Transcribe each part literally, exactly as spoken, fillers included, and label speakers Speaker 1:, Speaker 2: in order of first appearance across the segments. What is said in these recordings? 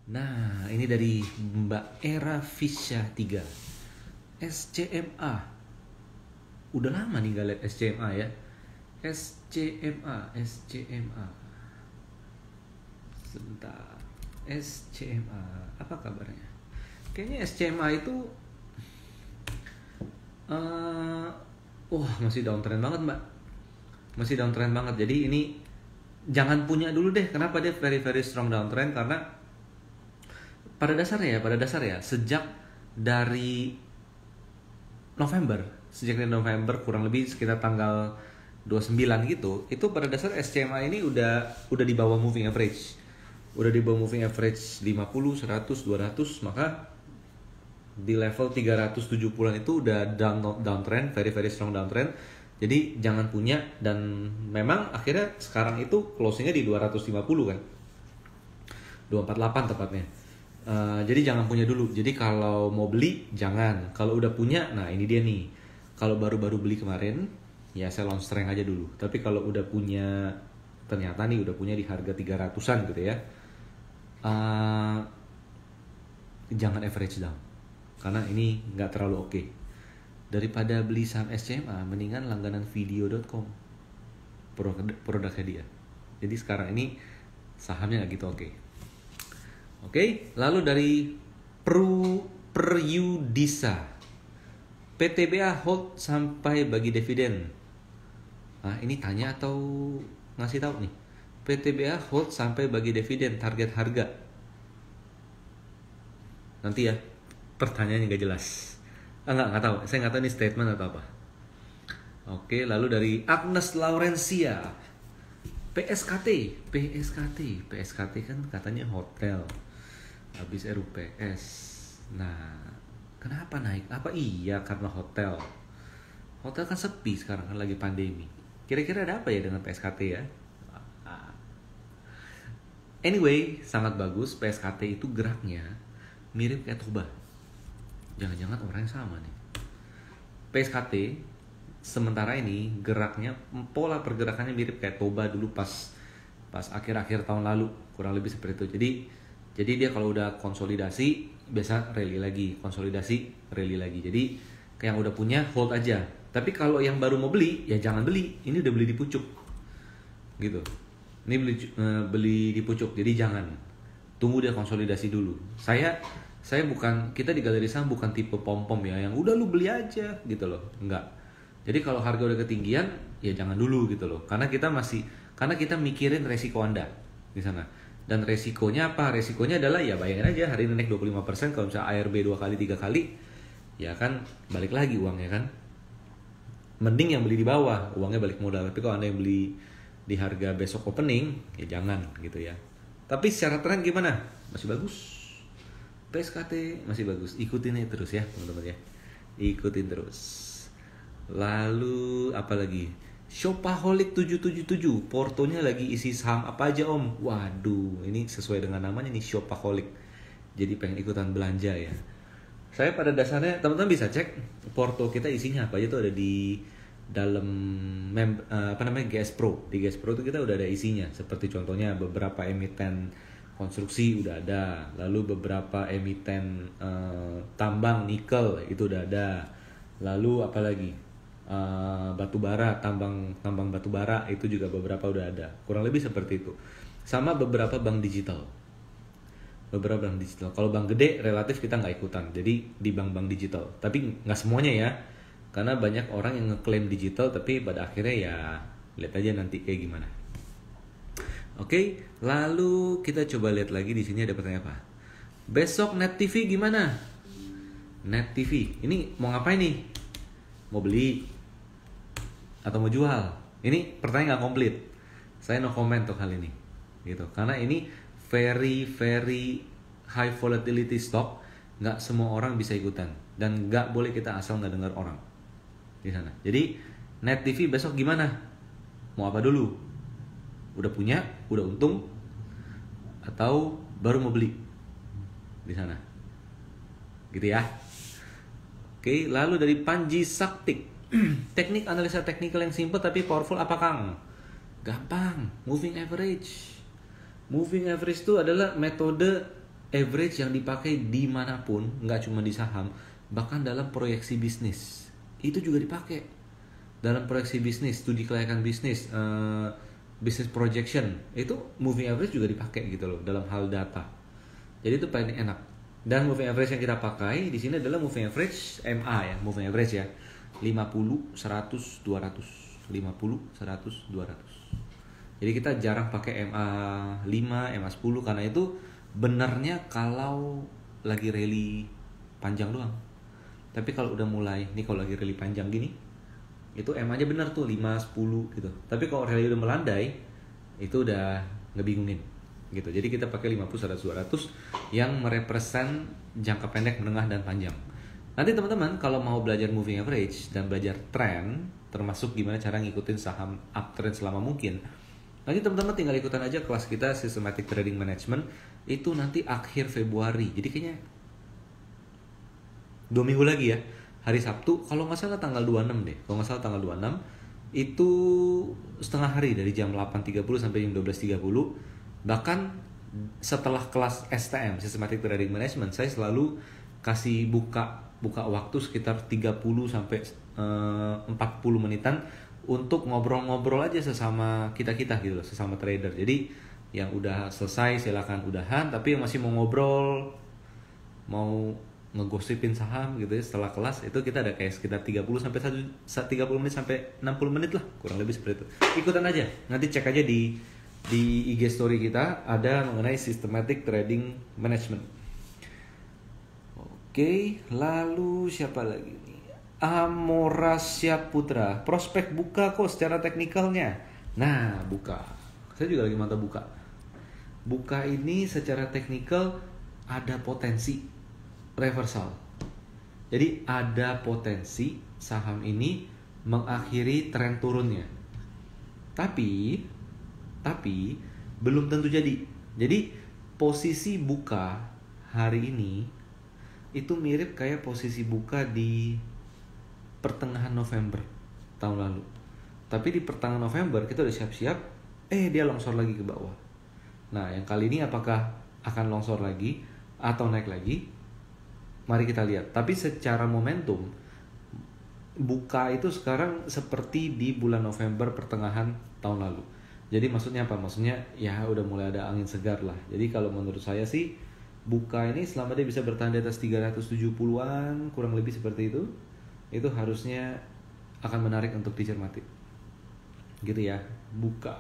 Speaker 1: Nah, ini dari Mbak Era Fisya tiga. S C M A. Udah lama nih gak liat S C M A ya. S C M A, S C M A. Sebentar. S C M A, apa kabarnya? Kayaknya S C M A itu uh, wah, masih downtrend banget, Mbak. Masih downtrend banget. Jadi ini jangan punya dulu deh. Kenapa dia very very strong downtrend? Karena pada dasarnya ya, pada dasar ya, sejak dari November, sejak dari November kurang lebih sekitar tanggal dua puluh sembilan gitu, itu pada dasar S C M A ini udah udah di bawah moving average. Udah di bawah moving average lima puluh, seratus, dua ratus, maka di level tiga ratus tujuh puluhan itu udah down downtrend, very very strong downtrend. Jadi jangan punya, dan memang akhirnya sekarang itu closingnya di dua ratus lima puluh kan. dua ratus empat puluh delapan tepatnya. Uh, jadi jangan punya dulu. Jadi kalau mau beli jangan. Kalau udah punya, nah ini dia nih. Kalau baru-baru beli kemarin, ya saya long strength aja dulu. Tapi kalau udah punya, ternyata nih udah punya di harga tiga ratusan gitu ya, uh, jangan average down, karena ini nggak terlalu oke. Okay. Daripada beli saham S C M A, mendingan langganan video dot com, produk produknya dia. Jadi sekarang ini sahamnya nggak gitu oke. Okay. Oke, okay, lalu dari Pru Perudisa, P T B A hold sampai bagi dividen. Nah, ini tanya atau ngasih tahu nih? P T B A hold sampai bagi dividen, target harga. Nanti ya, pertanyaannya nggak jelas. Ah, nggak, nggak tahu. Saya nggak tahu ini statement atau apa. Oke, lalu dari Agnes Laurencia, P S K T, P S K T, P S K T kan katanya hotel. Habis R U P S. Nah, kenapa naik? Apa iya karena hotel? Hotel kan sepi sekarang kan lagi pandemi. Kira-kira ada apa ya dengan P S K T ya? Anyway, sangat bagus. P S K T itu geraknya mirip kayak Toba. Jangan-jangan orang yang sama nih. P S K T sementara ini geraknya, pola pergerakannya mirip kayak Toba dulu pas pas akhir-akhir tahun lalu, kurang lebih seperti itu. Jadi jadi dia kalau udah konsolidasi biasa rally lagi, konsolidasi rally lagi. Jadi kayak yang udah punya hold aja. Tapi kalau yang baru mau beli ya jangan beli. Ini udah beli di pucuk. Gitu. Ini beli uh, beli di pucuk. Jadi jangan. Tunggu dia konsolidasi dulu. Saya saya bukan, kita di Galeri Saham bukan tipe pom-pom ya yang udah lu beli aja gitu loh. Enggak. Jadi kalau harga udah ketinggian ya jangan dulu gitu loh. Karena kita masih karena kita mikirin resiko Anda di sana. Dan resikonya apa? Resikonya adalah ya bayangin aja hari ini naik dua puluh lima persen, kalau misalnya A R B dua kali tiga kali ya kan balik lagi uangnya kan. Mending yang beli di bawah, uangnya balik modal. Tapi kalau Anda yang beli di harga besok opening ya jangan gitu ya. Tapi secara tren gimana? Masih bagus. P S K T masih bagus. Ikutin aja terus ya teman-teman ya. Ikutin terus. Lalu apa lagi? Shopaholic tujuh tujuh tujuh, portonya lagi isi saham apa aja om? Waduh, ini sesuai dengan namanya nih, Shopaholic. Jadi pengen ikutan belanja ya. Saya pada dasarnya teman-teman bisa cek porto kita isinya apa aja tuh, ada di dalam mem, apa namanya G S Pro. Di G S Pro tuh kita udah ada isinya. Seperti contohnya beberapa emiten konstruksi udah ada, lalu beberapa emiten uh, tambang nikel itu udah ada. Lalu apa lagi? Uh, batu bara, tambang tambang batu bara itu juga beberapa udah ada, kurang lebih seperti itu. Sama beberapa bank digital, beberapa bank digital. Kalau bank gede relatif kita nggak ikutan, jadi di bank-bank digital. Tapi nggak semuanya ya, karena banyak orang yang ngeklaim digital tapi pada akhirnya ya lihat aja nanti kayak gimana. Oke, lalu kita coba lihat lagi di sini ada pertanyaan apa? Besok Net T V gimana? Net T V ini mau ngapain nih? Mau beli atau mau jual? Ini pertanyaan nggak komplit. Saya no comment untuk hal ini, gitu. Karena ini very very high volatility stock, nggak semua orang bisa ikutan dan nggak boleh kita asal nggak dengar orang di sana. Jadi Net T V besok gimana? Mau apa dulu? Udah punya, udah untung, atau baru mau beli di sana? Gitu ya. Oke, lalu dari Panji Saktik. Teknik analisa teknikal yang simple tapi powerful apa Kang? Gampang, moving average. Moving average itu adalah metode average yang dipakai dimanapun, nggak cuma di saham, bahkan dalam proyeksi bisnis itu juga dipakai. Dalam proyeksi bisnis, studi kelayakan bisnis, uh, business projection, itu moving average juga dipakai gitu loh dalam hal data. Jadi itu paling enak. Dan moving average yang kita pakai di sini adalah moving average M A ya, moving average ya. lima puluh, seratus, dua ratus. lima puluh, seratus, dua ratus. Jadi kita jarang pakai M A lima, M A sepuluh karena itu benernya kalau lagi rally panjang doang. Tapi kalau udah mulai, nih kalau lagi rally panjang gini, itu M aja bener tuh lima, sepuluh gitu. Tapi kalau rally udah melandai, itu udah ngebingungin gitu. Jadi kita pakai lima puluh, seratus, dua ratus yang merepresent jangka pendek, menengah, dan panjang. Nanti teman-teman kalau mau belajar moving average dan belajar trend, termasuk gimana cara ngikutin saham uptrend selama mungkin, nanti teman-teman tinggal ikutan aja kelas kita Systematic Trading Management. Itu nanti akhir Februari. Jadi kayaknya dua minggu lagi ya. Hari Sabtu, kalau nggak salah tanggal dua puluh enam deh. Kalau nggak salah tanggal dua puluh enam, itu setengah hari dari jam delapan tiga puluh sampai jam dua belas tiga puluh. Bahkan setelah kelas S T M, Systematic Trading Management, saya selalu kasih buka buka waktu sekitar tiga puluh sampai empat puluh menitan untuk ngobrol-ngobrol aja sesama kita-kita gitu loh, sesama trader. Jadi yang udah selesai silakan udahan, tapi yang masih mau ngobrol, mau ngegosipin saham gitu ya setelah kelas, itu kita ada kayak sekitar tiga puluh sampai tiga puluh menit sampai enam puluh menit lah, kurang lebih seperti itu. Ikutan aja. Nanti cek aja di di I G story kita ada mengenai Systematic Trading Management. Oke, lalu siapa lagi nih? Amorasya Putra. Prospek buka kok secara teknikalnya. Nah, buka. Saya juga lagi mantap buka. Buka ini secara teknikal ada potensi reversal. Jadi ada potensi saham ini mengakhiri tren turunnya. Tapi tapi belum tentu jadi. Jadi posisi buka hari ini itu mirip kayak posisi buka di pertengahan November tahun lalu. Tapi di pertengahan November kita udah siap-siap, eh dia longsor lagi ke bawah. Nah, yang kali ini apakah akan longsor lagi atau naik lagi? Mari kita lihat. Tapi secara momentum, buka itu sekarang seperti di bulan November pertengahan tahun lalu. Jadi maksudnya apa? Maksudnya ya udah mulai ada angin segar lah. Jadi kalau menurut saya sih, buka ini selama dia bisa bertahan di atas tiga ratus tujuh puluhan, kurang lebih seperti itu, itu harusnya akan menarik untuk dicermati. Gitu ya, buka.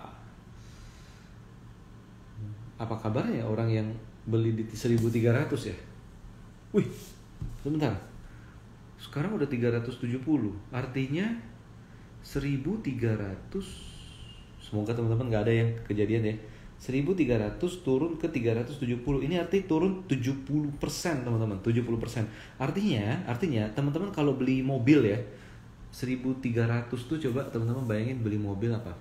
Speaker 1: Apa kabarnya orang yang beli di seribu tiga ratus ya? Wih, sebentar. Sekarang udah tiga ratus tujuh puluh. Artinya seribu tiga ratus. Semoga teman-teman gak ada yang kejadian ya. seribu tiga ratus turun ke tiga ratus tujuh puluh. Ini arti turun tujuh puluh persen, teman-teman. tujuh puluh persen. Artinya, artinya teman-teman kalau beli mobil ya, seribu tiga ratus tuh coba teman-teman bayangin beli mobil apa?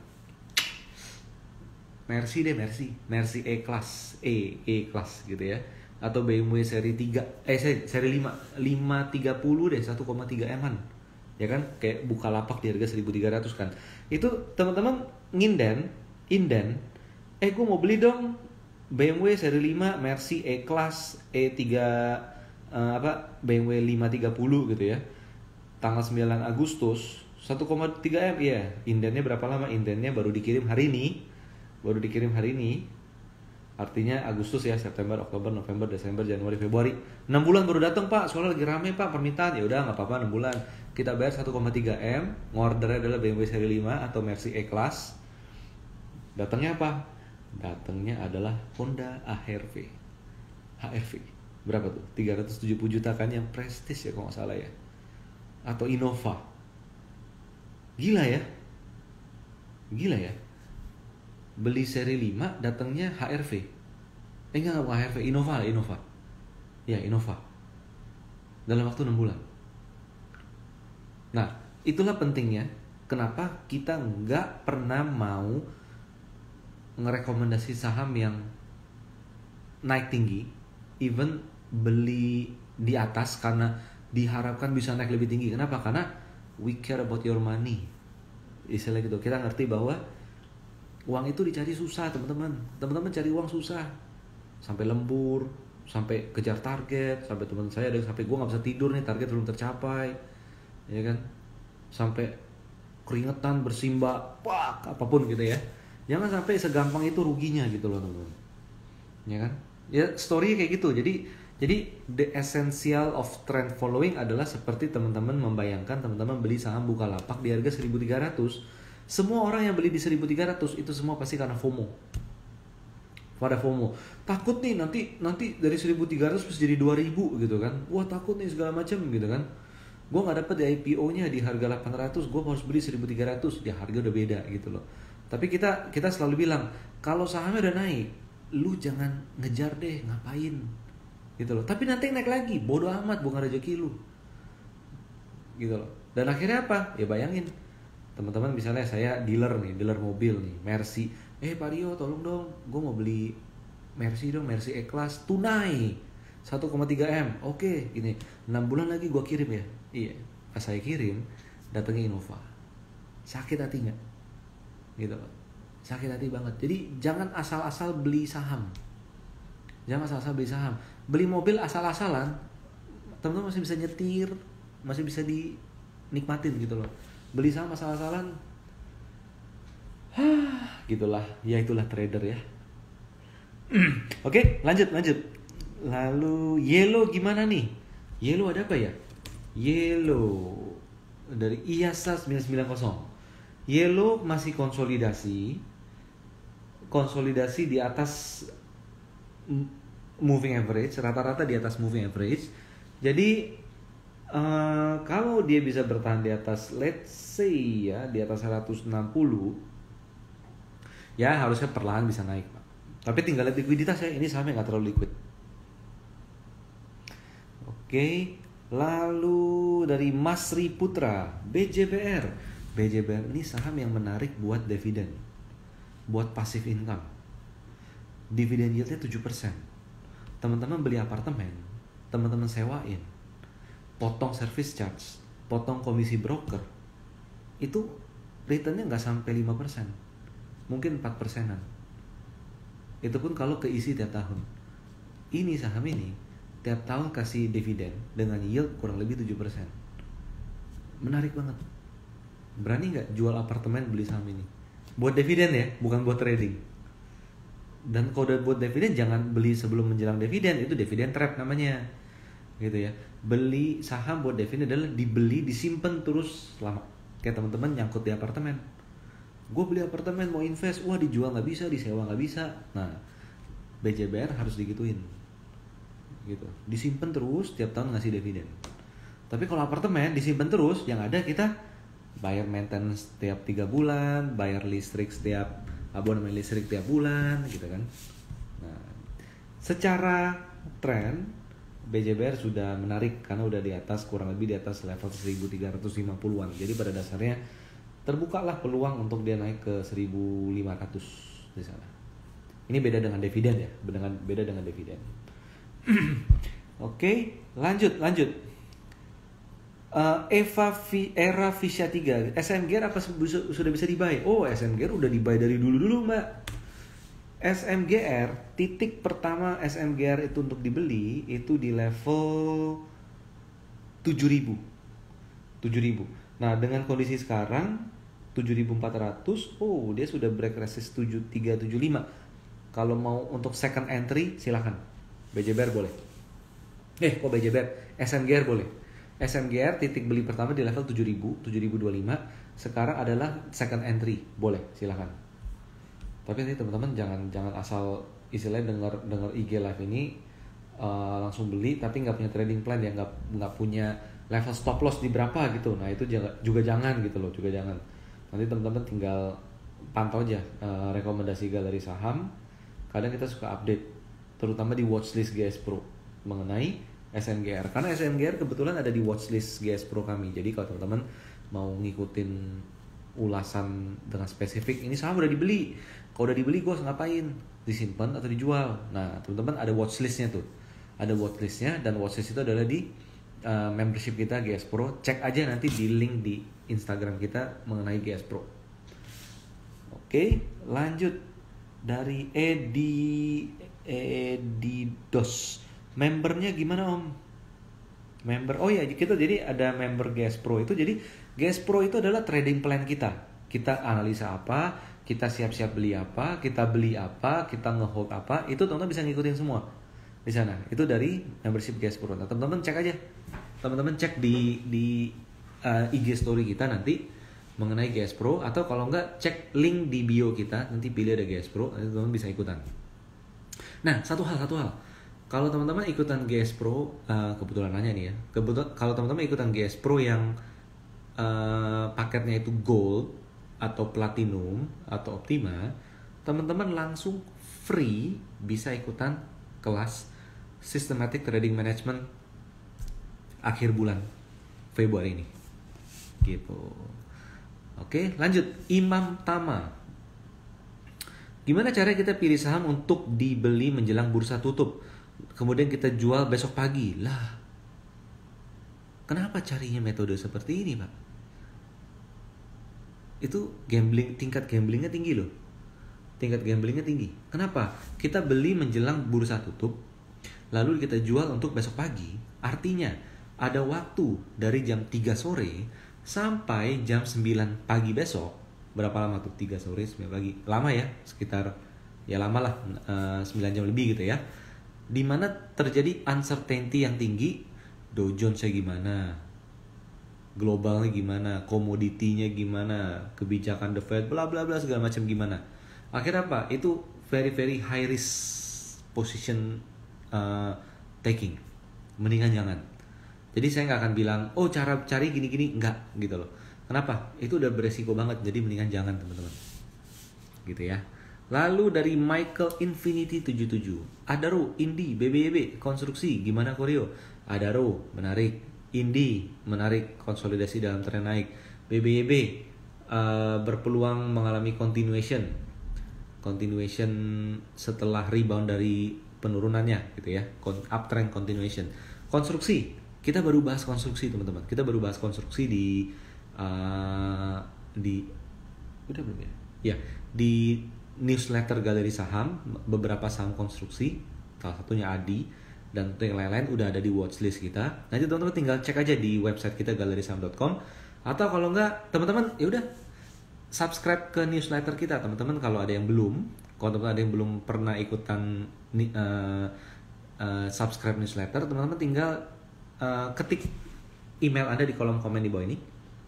Speaker 1: Mercy deh, Mercy. Mercy E-Class, E, E-Class gitu ya. Atau B M W seri tiga, eh seri lima, lima tiga puluh deh, satu koma tiga M-an. Ya kan? Kayak Bukalapak di harga seribu tiga ratus kan. Itu teman-teman nginden, inden, eh gue mau beli dong B M W seri lima, Mercy E-Class, E tiga, uh, apa, B M W lima tiga puluh gitu ya. Tanggal sembilan Agustus, satu koma tiga M, iya. Indennya berapa lama? Indennya baru dikirim hari ini. Baru dikirim hari ini. Artinya Agustus ya, September, Oktober, November, Desember, Januari, Februari. enam bulan baru datang, Pak. Soalnya lagi rame, Pak, permintaan. Ya udah, enggak apa-apa, enam bulan. Kita bayar satu koma tiga M, ngordernya adalah B M W seri lima atau Mercy E-Class. Datangnya apa? Datangnya adalah Honda H R V. H R V. Berapa tuh? tiga ratus tujuh puluh juta kan, yang prestis ya kalau nggak salah ya. Atau Innova. Gila ya? Gila ya? Beli seri lima datangnya H R V. Eh enggak, enggak H R V, Innova lah, Innova. Ya, Innova. Dalam waktu enam bulan. Nah, itulah pentingnya kenapa kita nggak pernah mau ngerekomendasi saham yang naik tinggi, even beli di atas karena diharapkan bisa naik lebih tinggi. Kenapa? Karena we care about your money. Istilah gitu. Kita ngerti bahwa uang itu dicari susah, teman-teman. Teman-teman cari uang susah. Sampai lembur, sampai kejar target, sampai teman saya ada yang sampai gue nggak bisa tidur nih, target belum tercapai, ya kan, sampai keringetan bersimbah, pak apapun gitu ya. Jangan sampai segampang itu ruginya gitu loh teman-teman, ya kan. Ya story kayak gitu. Jadi jadi the essential of trend following adalah seperti teman-teman membayangkan teman-teman beli saham Bukalapak di harga seribu tiga ratus. Semua orang yang beli di seribu tiga ratus itu semua pasti karena FOMO. Pada FOMO. Takut nih nanti nanti dari seribu tiga ratus bisa jadi dua ribu gitu kan. Wah, takut nih segala macam gitu kan. Gue nggak dapet di I P O-nya di harga delapan ratus, gue harus beli seribu tiga ratus. Ya harga udah beda gitu loh. Tapi kita kita selalu bilang, kalau sahamnya udah naik, lu jangan ngejar deh, ngapain gitu loh. Tapi nanti naik lagi, bodoh amat, bukan rezeki lu gitu loh. Dan akhirnya apa? Ya bayangin teman-teman, misalnya saya dealer nih, dealer mobil nih, Mercy. Eh Pak Rio, tolong dong, gue mau beli Mercy dong, Mercy E-Class tunai satu koma tiga M. Oke, gini, enam bulan lagi gue kirim ya. Iya, pas saya kirim, datangnya Innova. Sakit hati nggak? Gitu loh, sakit hati banget. Jadi jangan asal-asal beli saham, jangan asal-asal beli saham. Beli mobil asal-asalan, teman-teman masih bisa nyetir, masih bisa dinikmatin gitu loh. Beli saham asal-asalan, hah, gitulah. Ya itulah trader ya. Oke, lanjut lanjut. Lalu Yellow gimana nih? Yellow ada apa ya? Yellow dari I A S A sembilan sembilan nol. Yellow masih konsolidasi, konsolidasi di atas moving average, rata-rata di atas moving average. Jadi uh, kalau dia bisa bertahan di atas, let's say ya, di atas seratus enam puluh, ya harusnya perlahan bisa naik, Pak. Tapi tinggal lihat likuiditas ya, ini sahamnya nggak terlalu liquid. Oke, lalu dari Masri Putra, B J B R. B J B R ini saham yang menarik buat dividen, buat passive income. Dividen yieldnya tujuh persen. Teman-teman beli apartemen, teman-teman sewain, potong service charge, potong komisi broker, itu returnnya nggak sampai lima persen, mungkin empat persenan. Itu pun kalau keisi tiap tahun. Ini saham ini tiap tahun kasih dividen dengan yield kurang lebih tujuh persen. Menarik banget. Berani nggak jual apartemen beli saham ini? Buat dividen ya, bukan buat trading. Dan kalau udah buat dividen, jangan beli sebelum menjelang dividen, itu dividen trap namanya, gitu ya. Beli saham buat dividen adalah dibeli, disimpan terus lama. Kayak teman-teman nyangkut di apartemen. Gue beli apartemen mau invest, wah dijual nggak bisa, disewa nggak bisa. Nah, B J B R harus digituin, gitu. Disimpan terus, tiap tahun ngasih dividen. Tapi kalau apartemen disimpan terus, yang ada kita bayar maintenance setiap tiga bulan, bayar listrik setiap abonemen listrik tiap bulan, gitu kan. Nah, secara tren B J B R sudah menarik karena udah di atas, kurang lebih di atas level seribu tiga ratus lima puluhan. Jadi pada dasarnya terbukalah peluang untuk dia naik ke seribu lima ratus di sana. Ini beda dengan dividen ya, dengan beda dengan dividen. Oke, lanjut lanjut. Uh, Eva v, Era Visha tiga, S M G R apa sudah bisa dibuy? Oh, S M G R udah dibuy dari dulu-dulu, Mbak. S M G R, titik pertama S M G R itu untuk dibeli itu di level tujuh ribu. tujuh ribu. Nah, dengan kondisi sekarang tujuh ribu empat ratus, oh, dia sudah break resist tujuh tiga tujuh lima. Kalau mau untuk second entry silakan. B J B R boleh. Eh, kok B J B R? S M G R boleh. S M G R titik beli pertama di level tujuh ribu, tujuh ribu dua puluh lima. Sekarang adalah second entry, boleh, silakan. Tapi nanti teman-teman jangan jangan asal istilahnya dengar dengar I G live ini uh, langsung beli tapi nggak punya trading plan, ya nggak nggak punya level stop loss di berapa gitu. Nah, itu juga, juga jangan gitu loh, juga jangan. Nanti teman-teman tinggal pantau aja uh, rekomendasi galeri saham. Kadang kita suka update terutama di watchlist G S Pro mengenai S M G R, karena S M G R kebetulan ada di watchlist G S Pro kami. Jadi kalau teman-teman mau ngikutin ulasan dengan spesifik, ini saham udah dibeli, kalau udah dibeli gue harus ngapain, disimpan atau dijual. Nah, teman-teman ada watchlistnya tuh, ada watchlistnya, dan watchlist itu adalah di uh, membership kita G S Pro. Cek aja nanti di link di Instagram kita mengenai G S Pro. Oke, lanjut dari Edi Edi Dos. Membernya gimana Om? Member, oh ya kita jadi ada member G S Pro itu. Jadi G S Pro itu adalah trading plan kita. Kita analisa apa, kita siap-siap beli apa, kita beli apa, kita ngehold apa, itu teman-teman bisa ngikutin semua di sana. Itu dari membership G S Pro. Nah, teman-teman cek aja, teman-teman cek di di uh, I G story kita nanti mengenai G S Pro, atau kalau enggak cek link di bio kita, nanti pilih ada G S Pro, nanti teman-teman bisa ikutan. Nah, satu hal, satu hal. Kalau teman-teman ikutan G S Pro, uh, kebetulan nanya nih ya, kebetulan kalau teman-teman ikutan G S Pro yang uh, paketnya itu Gold atau Platinum atau Optima, teman-teman langsung free bisa ikutan kelas Systematic Trading Management akhir bulan Februari ini. Gitu. Oke, lanjut. Imam Tama. Gimana cara kita pilih saham untuk dibeli menjelang bursa tutup? Kemudian kita jual besok pagi. Lah, kenapa carinya metode seperti ini, Pak? Itu gambling, tingkat gamblingnya tinggi loh. Tingkat gamblingnya tinggi. Kenapa? Kita beli menjelang bursa tutup, lalu kita jual untuk besok pagi. Artinya, ada waktu dari jam tiga sore sampai jam sembilan pagi besok. Berapa lama tuh? tiga sore, sembilan pagi. Lama ya, sekitar, ya lama lah, uh, sembilan jam lebih gitu ya. Dimana terjadi uncertainty yang tinggi, Dow Jones-nya gimana, globalnya gimana, komoditinya gimana, kebijakan The Fed, bla bla bla segala macam gimana. Akhirnya apa? Itu very very high risk position uh, taking. Mendingan jangan. Jadi saya nggak akan bilang, oh cara cari gini-gini, enggak gitu loh. Kenapa? Itu udah beresiko banget, jadi mendingan jangan teman-teman. Gitu ya. Lalu dari Michael Infinity tujuh tujuh, Adaro, Indi, B B Y B, konstruksi, gimana Koreo? Adaro, menarik. Indi, menarik, konsolidasi dalam tren naik. B B Y B, uh, berpeluang mengalami continuation. Continuation setelah rebound dari penurunannya gitu ya. Uptrend continuation. Konstruksi, kita baru bahas konstruksi teman-teman. Kita baru bahas konstruksi di uh, di udah belum ya? Ya, di newsletter Galeri Saham, beberapa saham konstruksi, salah satunya Adi, dan yang lain-lain udah ada di watchlist kita. Nanti teman-teman tinggal cek aja di website kita galeri saham dot com, atau kalau enggak teman-teman ya udah subscribe ke newsletter kita teman-teman. Kalau ada yang belum, kalau teman-teman ada yang belum pernah ikutan uh, uh, subscribe newsletter, teman-teman tinggal uh, ketik email Anda di kolom komen di bawah ini.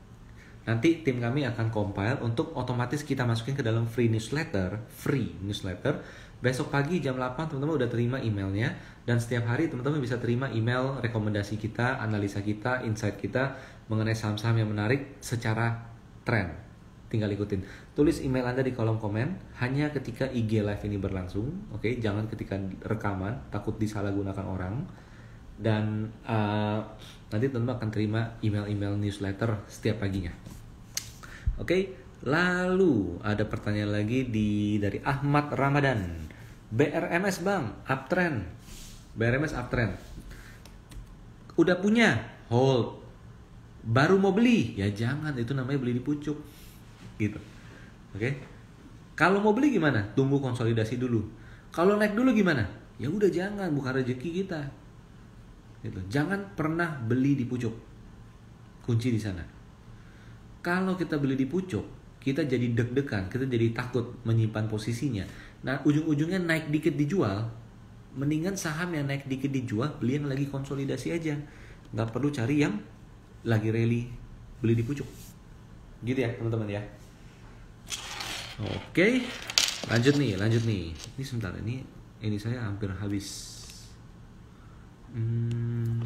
Speaker 1: Nanti tim kami akan compile untuk otomatis kita masukin ke dalam free newsletter, free newsletter. Besok pagi jam delapan teman-teman udah terima emailnya, dan setiap hari teman-teman bisa terima email rekomendasi kita, analisa kita, insight kita mengenai saham-saham yang menarik secara tren. Tinggal ikutin. Tulis email Anda di kolom komen hanya ketika I G live ini berlangsung, oke? Okay? Jangan ketika rekaman, takut disalahgunakan orang. Dan uh, nanti teman-teman akan terima email-email newsletter setiap paginya. Oke, okay? Lalu ada pertanyaan lagi di dari Ahmad Ramadan. B R M S Bang, uptrend. B R M S uptrend. Udah punya, hold. Baru mau beli, ya jangan, itu namanya beli di pucuk. Gitu. Oke. Okay? Kalau mau beli gimana? Tunggu konsolidasi dulu. Kalau naik dulu gimana? Ya udah jangan, bukan rezeki kita. Gitu. Jangan pernah beli di pucuk. Kunci di sana. Kalau kita beli di pucuk, kita jadi deg-degan, kita jadi takut menyimpan posisinya. Nah, ujung-ujungnya naik dikit dijual. Mendingan saham yang naik dikit dijual, beli yang lagi konsolidasi aja. Nggak perlu cari yang lagi rally, beli di pucuk. Gitu ya teman-teman ya. Oke, lanjut nih, lanjut nih. Ini sebentar, ini ini saya hampir habis. Hmm.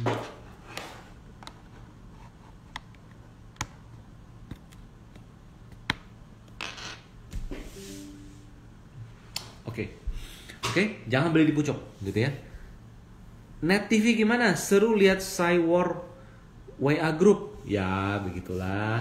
Speaker 1: Oke, oke, jangan beli di pucuk, gitu ya. Net T V gimana? Seru lihat Cywar W A Group. Ya, begitulah.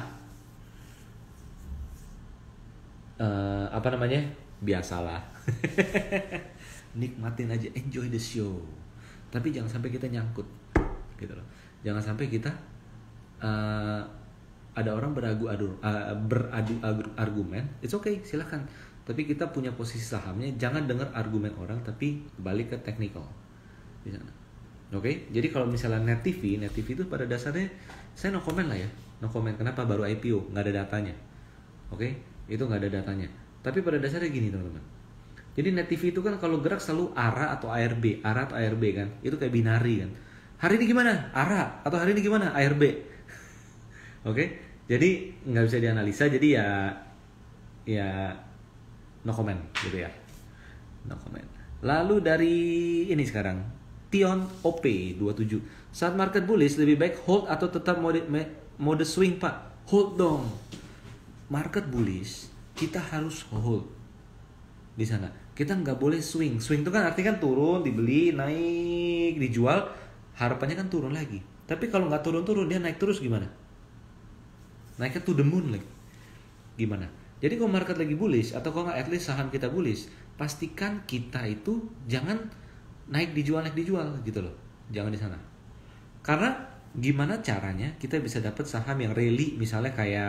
Speaker 1: Uh, apa namanya? Biasalah. Nikmatin aja, enjoy the show. Tapi jangan sampai kita nyangkut, gitu loh. Jangan sampai kita uh, ada orang beradu adu uh, beradu argumen. It's okay, silakan. Tapi kita punya posisi sahamnya, jangan dengar argumen orang, tapi balik ke technical di sana. Oke, jadi kalau misalnya Net T V, Net T V itu pada dasarnya saya no comment lah ya, no comment. Kenapa baru I P O, nggak ada datanya. Oke, itu nggak ada datanya. Tapi pada dasarnya gini teman-teman. Jadi Net T V itu kan kalau gerak selalu A R A atau A R B, A R A atau A R B kan, itu kayak binari kan. Hari ini gimana? A R A atau hari ini gimana? A R B. Oke, jadi nggak bisa dianalisa. Jadi ya, ya no comment gitu ya, no comment. Lalu dari ini sekarang. Tion O P dua puluh tujuh. Saat market bullish lebih baik hold atau tetap mode mode swing, Pak? Hold dong. Market bullish kita harus hold di sana. Kita nggak boleh swing. Swing itu kan artinya kan turun, dibeli, naik, dijual, harapannya kan turun lagi. Tapi kalau nggak turun-turun dia naik terus gimana? Naiknya to the moon lagi. Gimana? Jadi kalau market lagi bullish atau kalau nggak at least saham kita bullish, pastikan kita itu jangan naik dijual naik dijual gitu loh, jangan di sana. Karena gimana caranya kita bisa dapat saham yang rally, misalnya kayak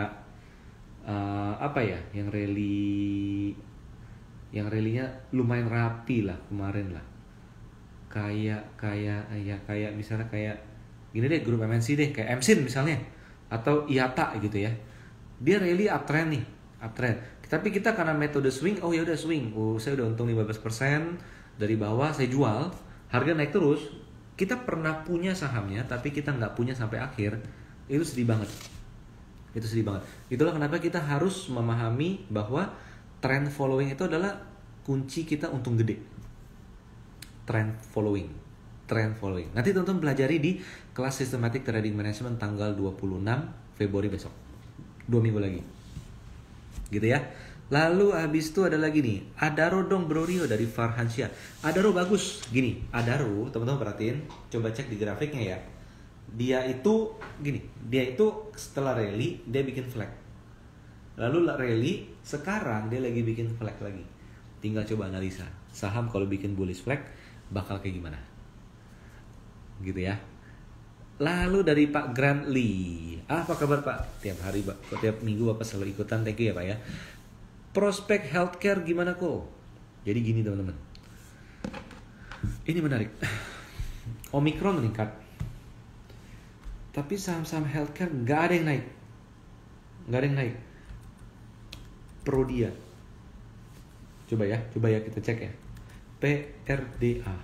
Speaker 1: uh, apa ya, yang rally, yang rallynya lumayan rapi lah kemarin lah, kayak kayak ya kayak misalnya kayak gini deh, grup M N C deh, kayak M S I N misalnya atau I A T A gitu ya, dia rally uptrend nih, uptrend. Tapi kita karena metode swing, oh ya udah swing, oh saya udah untung lima belas persen. Dari bawah saya jual, harga naik terus. Kita pernah punya sahamnya tapi kita nggak punya sampai akhir, itu sedih banget. Itu sedih banget. Itulah kenapa kita harus memahami bahwa trend following itu adalah kunci kita untung gede. Trend following, trend following. Nanti teman-teman pelajari di kelas Systematic Trading Management tanggal dua puluh enam Februari besok, dua minggu lagi, gitu ya. Lalu habis itu ada lagi nih, Adaro dong bro Rio dari Farhansyah. Adaro bagus, gini, Adaro teman-teman perhatiin, coba cek di grafiknya ya. Dia itu gini, dia itu setelah rally dia bikin flag. Lalu rally, sekarang dia lagi bikin flag lagi. Tinggal coba analisa, saham kalau bikin bullish flag bakal kayak gimana, gitu ya. Lalu dari Pak Grant Lee, ah, apa kabar Pak? Tiap hari, Pak, tiap minggu Bapak selalu ikutan, thank you ya Pak ya. Prospek healthcare gimana kok? Jadi gini teman-teman, ini menarik. Omicron meningkat, tapi saham-saham healthcare nggak ada yang naik, nggak ada yang naik. Prodia, coba ya, coba ya kita cek ya. P R D A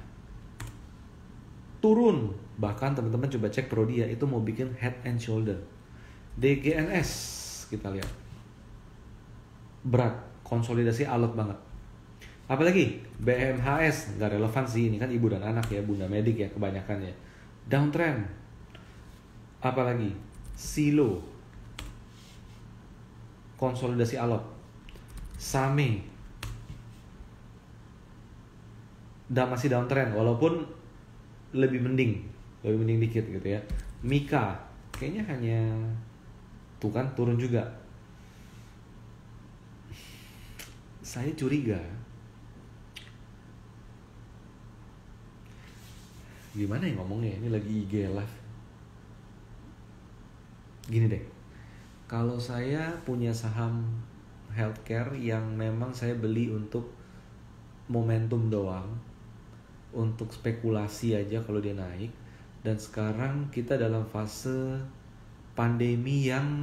Speaker 1: turun, bahkan teman-teman coba cek Prodia itu mau bikin head and shoulder. D G N S kita lihat, berat, konsolidasi alot banget. Apalagi B M H S, nggak relevan sih, ini kan ibu dan anak ya, bunda medik ya kebanyakan ya. Downtrend. Apalagi Silo, konsolidasi alot. Same, dan masih downtrend walaupun lebih mending, lebih mending dikit gitu ya. Mika kayaknya hanya tuh kan turun juga. Saya curiga, gimana ya ngomongnya, ini lagi I G live. Gini deh, kalau saya punya saham healthcare yang memang saya beli untuk momentum doang, untuk spekulasi aja kalau dia naik, dan sekarang kita dalam fase pandemi yang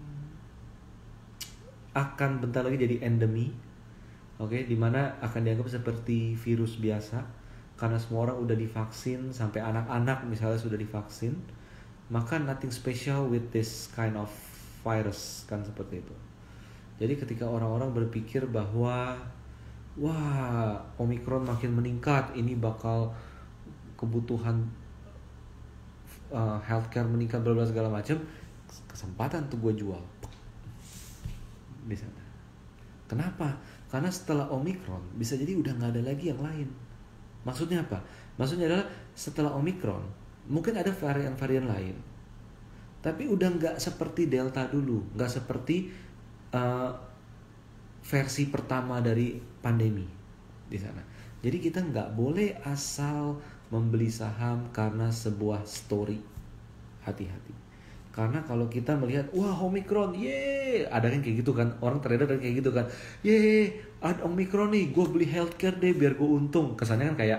Speaker 1: akan bentar lagi jadi endemi. Oke, dimana akan dianggap seperti virus biasa karena semua orang udah divaksin, sampai anak-anak misalnya sudah divaksin, maka nothing special with this kind of virus, kan seperti itu. Jadi ketika orang-orang berpikir bahwa wah, Omicron makin meningkat, ini bakal kebutuhan uh, healthcare meningkat, bla bla segala macam, kesempatan tuh gue jual di sana. Kenapa? Karena setelah Omicron bisa jadi udah nggak ada lagi yang lain. Maksudnya apa? Maksudnya adalah setelah Omicron mungkin ada varian-varian lain, tapi udah nggak seperti Delta dulu, nggak seperti uh, versi pertama dari pandemi di sana. Jadi kita nggak boleh asal membeli saham karena sebuah story. Hati-hati. Karena kalau kita melihat, wah Omicron, ye, ada kan kayak gitu kan, orang trader kayak gitu kan, ye, ada Omicron nih, gue beli healthcare deh biar gue untung. Kesannya kan kayak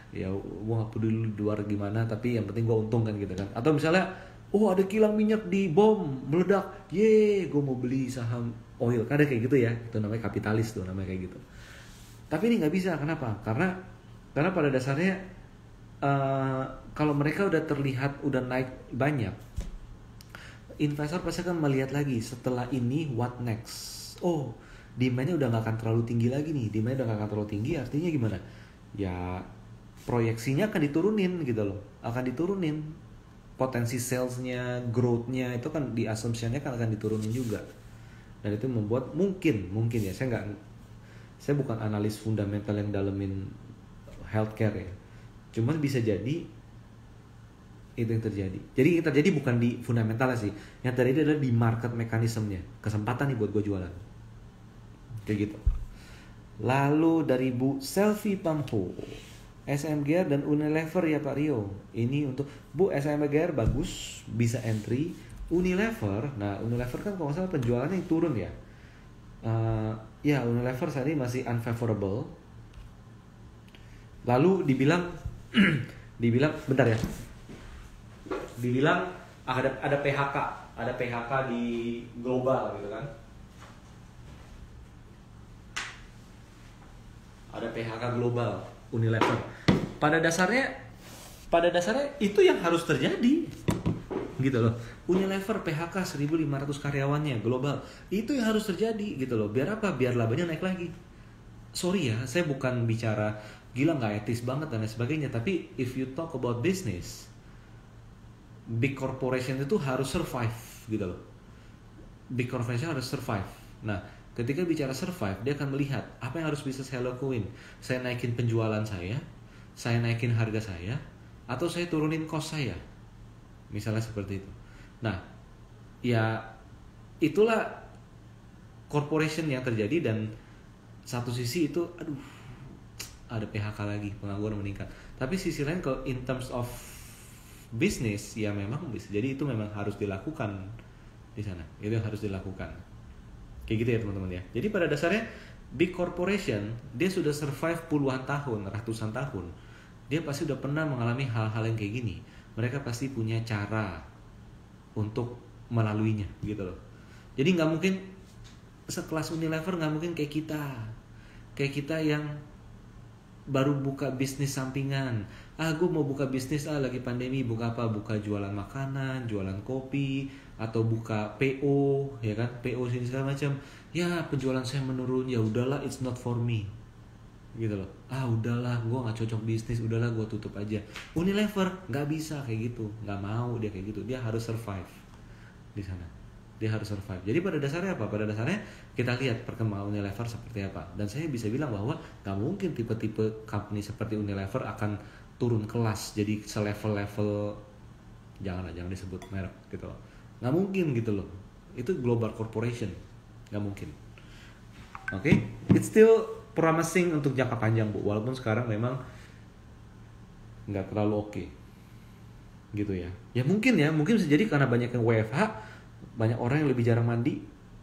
Speaker 1: ya gue nggak peduli luar gimana, tapi yang penting gue untung kan gitu kan. Atau misalnya oh ada kilang minyak di bom meledak, ye gue mau beli saham oil, kan ada kayak gitu ya, itu namanya kapitalis tuh, namanya kayak gitu. Tapi ini nggak bisa, kenapa? Karena karena pada dasarnya uh, kalau mereka udah terlihat udah naik banyak, investor pasti akan melihat lagi setelah ini what next. Oh, demandnya udah nggak akan terlalu tinggi lagi nih, demandnya udah nggak akan terlalu tinggi, artinya gimana? Ya proyeksinya akan diturunin gitu loh, akan diturunin potensi salesnya, growthnya itu kan di assumptionnya kan akan diturunin juga, dan itu membuat mungkin mungkin ya saya nggak saya bukan analis fundamental yang dalemin healthcare ya, cuman bisa jadi itu yang terjadi. Jadi yang terjadi bukan di fundamental sih, yang terjadi adalah di market mekanismenya, kesempatan nih buat gue jualan kayak gitu. Lalu dari Bu Selfie Pamho, S M G R dan Unilever ya Pak Rio. Ini untuk Bu, S M G R bagus, bisa entry. Unilever, nah Unilever kan kalau nggak salah penjualannya yang turun ya. Uh, ya Unilever saat ini masih unfavorable. Lalu dibilang, dibilang bentar ya, dibilang ada ada P H K, ada P H K di global gitu kan. Ada P H K global Unilever. Pada dasarnya pada dasarnya itu yang harus terjadi. Gitu loh. Unilever P H K seribu lima ratus karyawannya global. Itu yang harus terjadi gitu loh. Biar apa? Biar labanya naik lagi. Sorry ya, saya bukan bicara gila nggak etis banget dan lain sebagainya, tapi if you talk about business, big corporation itu harus survive gitu loh. Big corporation harus survive. Nah, ketika bicara survive, dia akan melihat apa yang harus bisa saya lakuin. Saya naikin penjualan saya, saya naikin harga saya, atau saya turunin cost saya. Misalnya seperti itu. Nah, ya itulah corporation yang terjadi, dan satu sisi itu, aduh, ada P H K lagi, pengangguran meningkat. Tapi sisi lain kalau in terms of business, ya memang bisa jadi itu memang harus dilakukan di sana. Itu yang harus dilakukan. Kayak gitu ya teman-teman ya. Jadi pada dasarnya big corporation dia sudah survive puluhan tahun, ratusan tahun. Dia pasti udah pernah mengalami hal-hal yang kayak gini. Mereka pasti punya cara untuk melaluinya gitu loh. Jadi nggak mungkin sekelas Unilever, nggak mungkin kayak kita, kayak kita yang baru buka bisnis sampingan. Ah, gue mau buka bisnis, ah lagi pandemi, buka apa? Buka jualan makanan, jualan kopi, atau buka P O, ya kan? P O sini segala macam. Ya penjualan saya menurun, ya udahlah, it's not for me, gitu loh. Ah udahlah, gue nggak cocok bisnis, udahlah gue tutup aja. Unilever nggak bisa kayak gitu, nggak mau dia kayak gitu. Dia harus survive di sana. Dia harus survive. Jadi pada dasarnya apa? Pada dasarnya kita lihat perkembangan Unilever seperti apa. Dan saya bisa bilang bahwa nggak mungkin tipe-tipe company seperti Unilever akan turun kelas jadi selevel-level, janganlah, jangan disebut merek gitu loh. Nggak mungkin gitu loh. Itu global corporation, nggak mungkin. Oke, okay? It's still promising untuk jangka panjang Bu, walaupun sekarang memang nggak terlalu oke, okay. Gitu ya. Ya mungkin ya, mungkin bisa jadi karena banyak yang W F H, banyak orang yang lebih jarang mandi.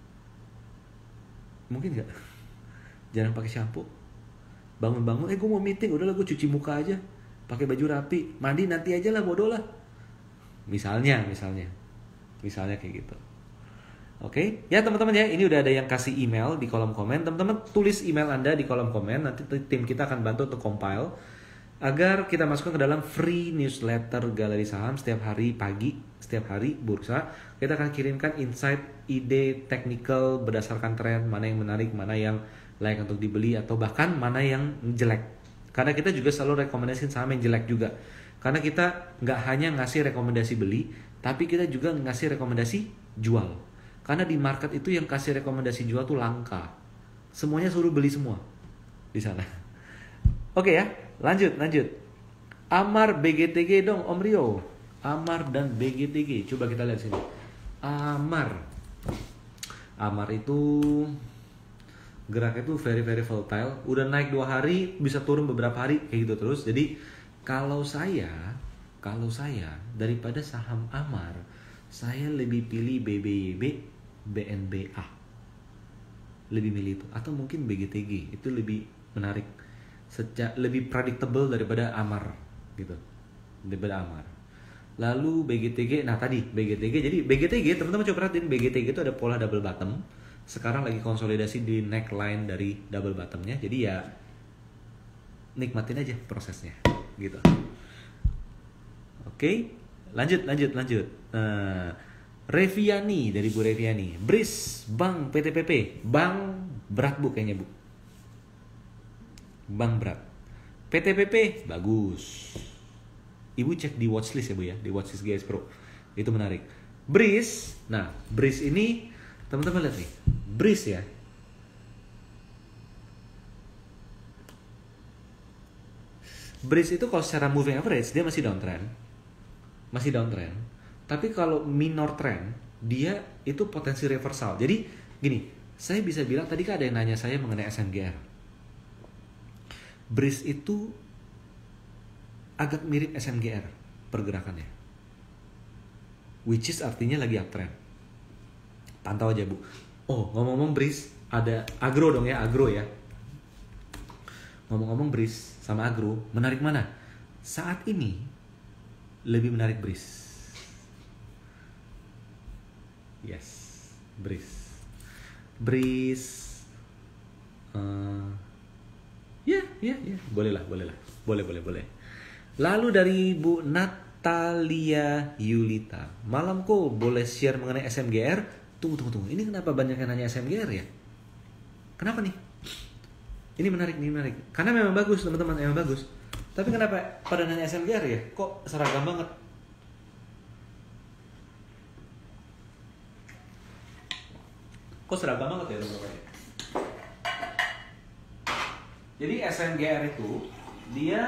Speaker 1: Mungkin nggak? Jarang pakai shampoo. Bangun-bangun, eh gue mau meeting, udahlah gue cuci muka aja, pakai baju rapi, mandi nanti aja lah, bodoh lah. Misalnya, misalnya, misalnya kayak gitu. Oke, okay? Ya teman-teman ya, ini udah ada yang kasih email di kolom komen. Teman-teman tulis email Anda di kolom komen, nanti tim kita akan bantu untuk compile agar kita masukkan ke dalam free newsletter Galeri Saham setiap hari pagi, setiap hari bursa. Kita akan kirimkan insight, ide, technical berdasarkan tren, mana yang menarik, mana yang layak untuk dibeli, atau bahkan mana yang jelek. Karena kita juga selalu rekomendasiin saham yang jelek juga. Karena kita nggak hanya ngasih rekomendasi beli, tapi kita juga ngasih rekomendasi jual. Karena di market itu yang kasih rekomendasi jual tuh langka. Semuanya suruh beli semua di sana. Oke ya, lanjut, lanjut. Amar B G T G dong Om Rio. Amar dan B G T G. Coba kita lihat sini. Amar. Amar itu geraknya tuh very very volatile. Udah naik dua hari, bisa turun beberapa hari kayak gitu terus. Jadi kalau saya, kalau saya daripada saham Amar, saya lebih pilih B B Y B, B N B A. Lebih milih itu, atau mungkin B G T G, itu lebih menarik. Sejak lebih predictable daripada Amar gitu. Daripada Amar. Lalu B G T G, nah tadi B G T G, jadi B G T G teman-teman coba perhatiin, B G T G itu ada pola double bottom. Sekarang lagi konsolidasi di neckline dari double bottomnya, jadi ya nikmatin aja prosesnya gitu. Oke, lanjut lanjut lanjut. Nah, Reviani dari Bu Reviani, Bris, Bank P T P P, Bank berat Bu kayaknya Bu. Bank berat. P T P P bagus. Ibu cek di watchlist ya Bu ya, di watchlist G S Pro. Itu menarik. Breeze, nah Breeze ini teman-teman lihat nih, Breeze ya. Breeze itu kalau secara moving average dia masih downtrend. Masih downtrend. Tapi kalau minor trend, dia itu potensi reversal. Jadi gini, saya bisa bilang tadi kan ada yang nanya saya mengenai S M G R. Breeze itu agak mirip S M G R pergerakannya, which is artinya lagi uptrend. Pantau aja Bu. Oh ngomong-ngomong Breeze, ada agro dong ya, agro ya. Ngomong-ngomong Breeze sama agro, menarik mana? Saat ini lebih menarik Breeze. Yes, Breeze. Breeze. Uh, ya, ya, ya, boleh lah, boleh lah, boleh, boleh, boleh. Lalu dari Bu Natalia Yulita, malam kok boleh share mengenai S M G R? Tunggu, tunggu, tunggu. Ini kenapa banyak yang nanya S M G R ya? Kenapa nih? Ini menarik, ini menarik. Karena memang bagus teman-teman, memang bagus. Tapi kenapa pada nanya S M G R ya? Kok seragam banget? Kok seragam banget ya teman-teman? Jadi S M G R itu dia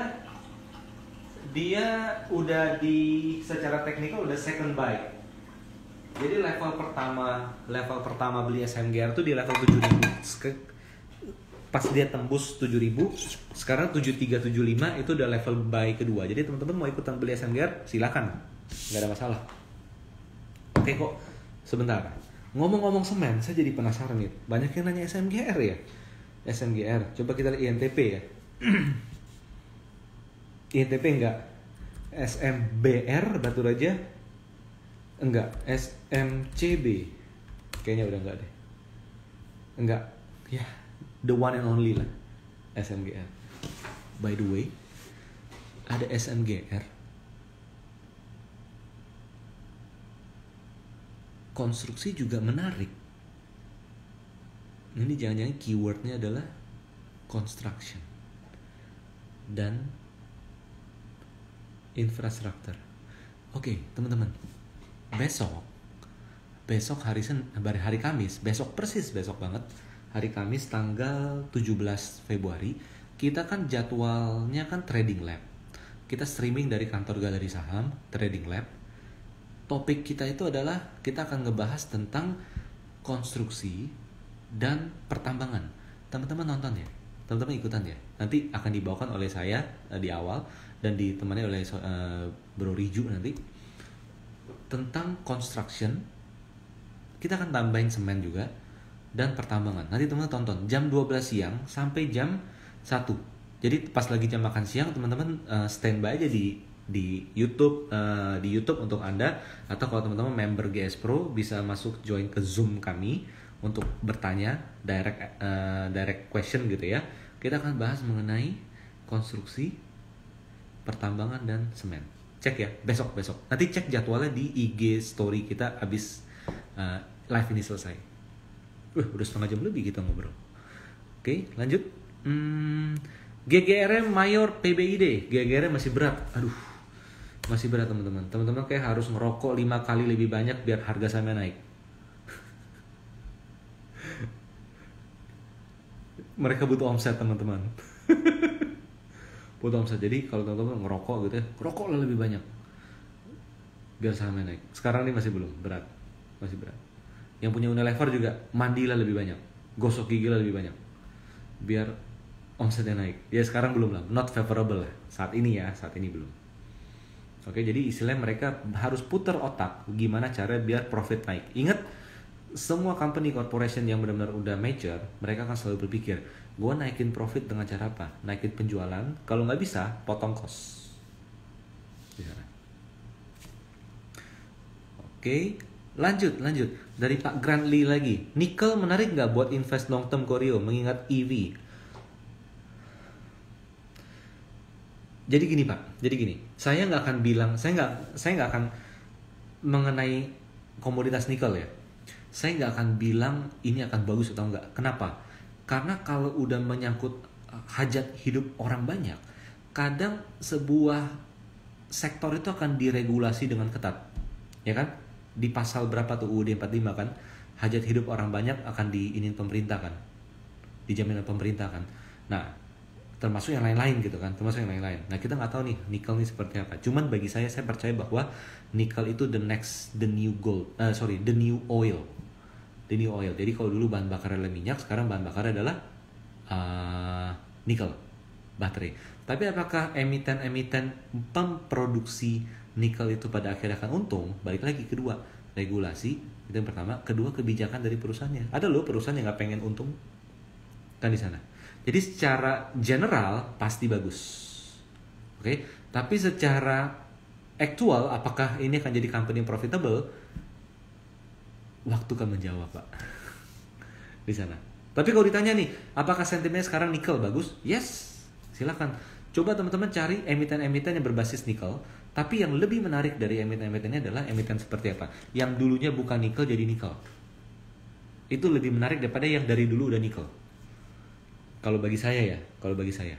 Speaker 1: dia udah di secara teknikal udah second buy. Jadi level pertama level pertama beli S M G R tuh di level tujuh ribu. Pas dia tembus tujuh ribu, sekarang tujuh tiga tujuh lima itu udah level buy kedua. Jadi teman-teman mau ikutan beli S M G R silakan. Nggak ada masalah. Oke kok, sebentar. Ngomong-ngomong semen, saya jadi penasaran nih. Banyak yang nanya S M G R ya? S M G R. Coba kita lihat I N T P ya. I N T P enggak. S M B R Batu Raja enggak. S M C B kayaknya udah enggak deh. Enggak. Ya, the one and only lah. S M G R. By the way, ada S M G R. Konstruksi juga menarik. Ini jangan-jangan keywordnya adalah construction dan infrastruktur. Oke, teman-teman. Besok, besok hari Sen, hari, hari Kamis, besok persis besok banget. Hari Kamis tanggal tujuh belas Februari, kita kan jadwalnya kan trading lab. Kita streaming dari kantor Galeri Saham, trading lab. Topik kita itu adalah kita akan ngebahas tentang konstruksi dan pertambangan. Teman-teman nonton ya, teman-teman ikutan ya. Nanti akan dibawakan oleh saya uh, di awal dan ditemani oleh uh, Bro Riju nanti tentang construction. Kita akan tambahin semen juga dan pertambangan. Nanti teman-teman tonton jam dua belas siang sampai jam satu. Jadi pas lagi jam makan siang teman-teman uh, standby aja di di YouTube uh, di YouTube untuk Anda, atau kalau teman-teman member G S Pro bisa masuk join ke Zoom kami untuk bertanya direct uh, direct question gitu ya. Kita akan bahas mengenai konstruksi, pertambangan dan semen. Cek ya besok besok. Nanti cek jadwalnya di I G story kita abis uh, live ini selesai. Uh, udah setengah jam lebih kita ngobrol. Oke, lanjut. Hmm, G G R M Mayor P B I D. G G R M masih berat. Aduh. Masih berat teman-teman. Teman-teman kayak harus ngerokok lima kali lebih banyak biar harga sahamnya naik. Mereka butuh omset teman-teman. Butuh omset. Jadi kalau teman-teman ngerokok gitu ya, rokoklah lebih banyak biar sahamnya naik. Sekarang ini masih belum, berat. Masih berat. Yang punya Unilever juga mandilah lebih banyak, gosok gigi lah lebih banyak biar omsetnya naik. Ya sekarang belum lah, not favorable lah. Saat ini ya, saat ini belum. Oke, jadi istilahnya mereka harus putar otak gimana cara biar profit naik. Ingat, semua company corporation yang benar-benar udah mature, mereka akan selalu berpikir Gue naikin profit dengan cara apa? Naikin penjualan. Kalau nggak bisa, potong cost. Di sana. Oke, lanjut, lanjut. Dari Pak Grandly lagi. Nikel menarik nggak buat invest long term Koryo mengingat E V? Jadi gini Pak, jadi gini. Saya nggak akan bilang, saya nggak, saya nggak akan mengenai komoditas nikel ya. Saya nggak akan bilang ini akan bagus atau enggak. Kenapa? Karena kalau udah menyangkut hajat hidup orang banyak, kadang sebuah sektor itu akan diregulasi dengan ketat, ya kan? Di pasal berapa tuh U U D empat puluh lima kan, hajat hidup orang banyak akan diinin pemerintah kan, dijamin oleh pemerintah kan. Nah, termasuk yang lain-lain gitu kan, termasuk yang lain-lain. Nah, kita nggak tahu nih nikel ini seperti apa. Cuman bagi saya, saya percaya bahwa nikel itu the next, the new gold, uh, sorry, the new oil. The new oil. Jadi kalau dulu bahan bakar adalah minyak, sekarang bahan bakar adalah uh, nikel, baterai. Tapi apakah emiten-emiten pemproduksi nikel itu pada akhirnya akan untung? Balik lagi, kedua, regulasi, itu yang pertama. Kedua, kebijakan dari perusahaannya. Ada loh perusahaan yang nggak pengen untung kan di sana. Jadi secara general pasti bagus, oke. Okay? Tapi secara aktual, apakah ini akan jadi company profitable? Waktu kan menjawab Pak di sana. Tapi kalau ditanya nih, apakah sentimennya sekarang nikel bagus? Yes, silakan. Coba teman-teman cari emiten-emiten yang berbasis nikel. Tapi yang lebih menarik dari emiten-emitennya adalah emiten seperti apa? Yang dulunya bukan nikel jadi nikel. Itu lebih menarik daripada yang dari dulu udah nikel. Kalau bagi saya ya, kalau bagi saya.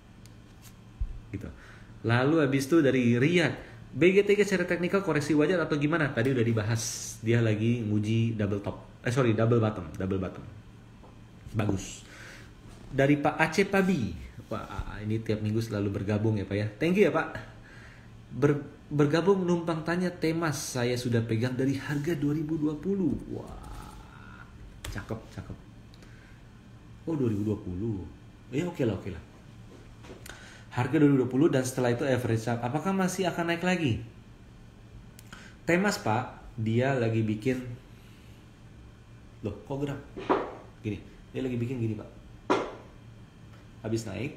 Speaker 1: Gitu. Lalu habis itu dari Riyad, B G T G secara teknikal koreksi wajar atau gimana? Tadi udah dibahas. Dia lagi nguji double top. Eh sorry, double bottom, double bottom. Bagus. Dari Pak Aceh Pabi. Wah, ini tiap minggu selalu bergabung ya Pak ya. Thank you ya Pak. Ber, bergabung numpang tanya Temas. Saya sudah pegang dari harga dua ribu dua puluh. Wah. Cakep, cakep. Oh dua ribu dua puluh. Ya oke lah, oke lah. Harga dua ribu dua puluh dan setelah itu average up. Apakah masih akan naik lagi? Temas Pak, dia lagi bikin. Loh, kok gerak? Gini, dia lagi bikin gini Pak. Habis naik,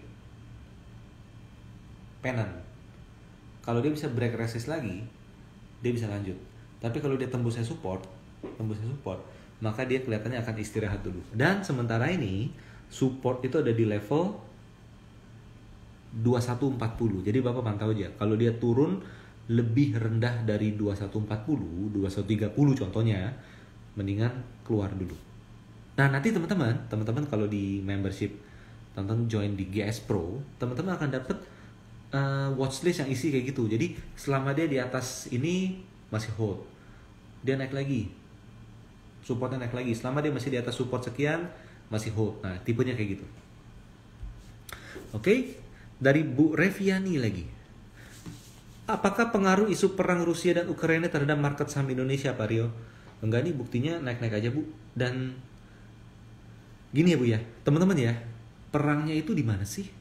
Speaker 1: penan. Kalau dia bisa break resist lagi, dia bisa lanjut. Tapi kalau dia tembusnya support, tembusnya support, maka dia kelihatannya akan istirahat dulu. Dan sementara ini support itu ada di level dua puluh satu empat puluh. Jadi Bapak pantau aja. Kalau dia turun lebih rendah dari dua puluh satu empat puluh, dua puluh satu tiga puluh contohnya, mendingan keluar dulu. Nah, nanti teman-teman, teman-teman kalau di membership, teman-teman join di G S Pro, teman-teman akan dapat uh, watchlist yang isi kayak gitu. Jadi selama dia di atas ini masih hold, dia naik lagi, supportnya naik lagi. Selama dia masih di atas support sekian, masih hold. Nah, tipenya kayak gitu. Oke, okay? Dari Bu Reviani lagi. Apakah pengaruh isu perang Rusia dan Ukraina terhadap market saham Indonesia, Pak Rio? Enggak nih, buktinya naik-naik aja Bu. Dan gini ya Bu ya, teman-teman ya, perangnya itu di mana sih?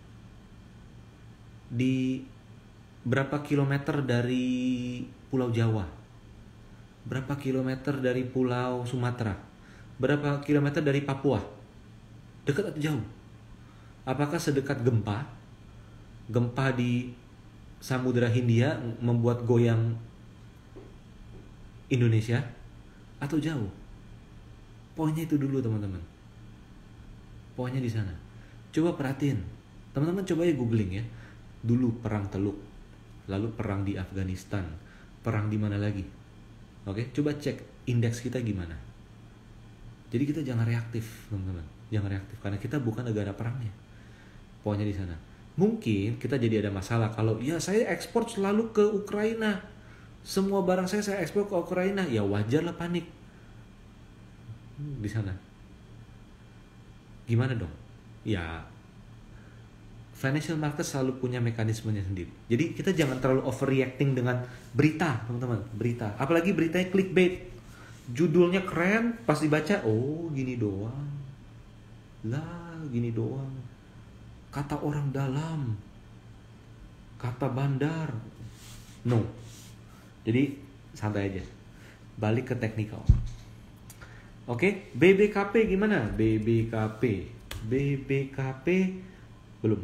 Speaker 1: Di berapa kilometer dari Pulau Jawa? Berapa kilometer dari Pulau Sumatera? Berapa kilometer dari Papua? Dekat atau jauh? Apakah sedekat gempa? Gempa di Samudra Hindia membuat goyang Indonesia? Atau jauh? Poinnya itu dulu teman-teman. Poinnya di sana. Coba perhatiin. Teman-teman coba ya googling ya. Dulu perang Teluk, lalu perang di Afghanistan, perang di mana lagi? Oke, coba cek indeks kita gimana. Jadi kita jangan reaktif, teman-teman. Jangan reaktif karena kita bukan negara perangnya. Poinnya di sana. Mungkin kita jadi ada masalah kalau ya saya ekspor selalu ke Ukraina. Semua barang saya saya ekspor ke Ukraina. Ya wajar lah panik. Di sana. Gimana dong? Ya financial market selalu punya mekanismenya sendiri. Jadi kita jangan terlalu overreacting dengan berita, teman-teman. Berita. Apalagi beritanya clickbait. Judulnya keren, pas dibaca, oh gini doang. Lah, gini doang. Kata orang dalam, kata bandar. No. Jadi santai aja. Balik ke teknikal. Oke, B B K P gimana? B B K P. B B K P belum.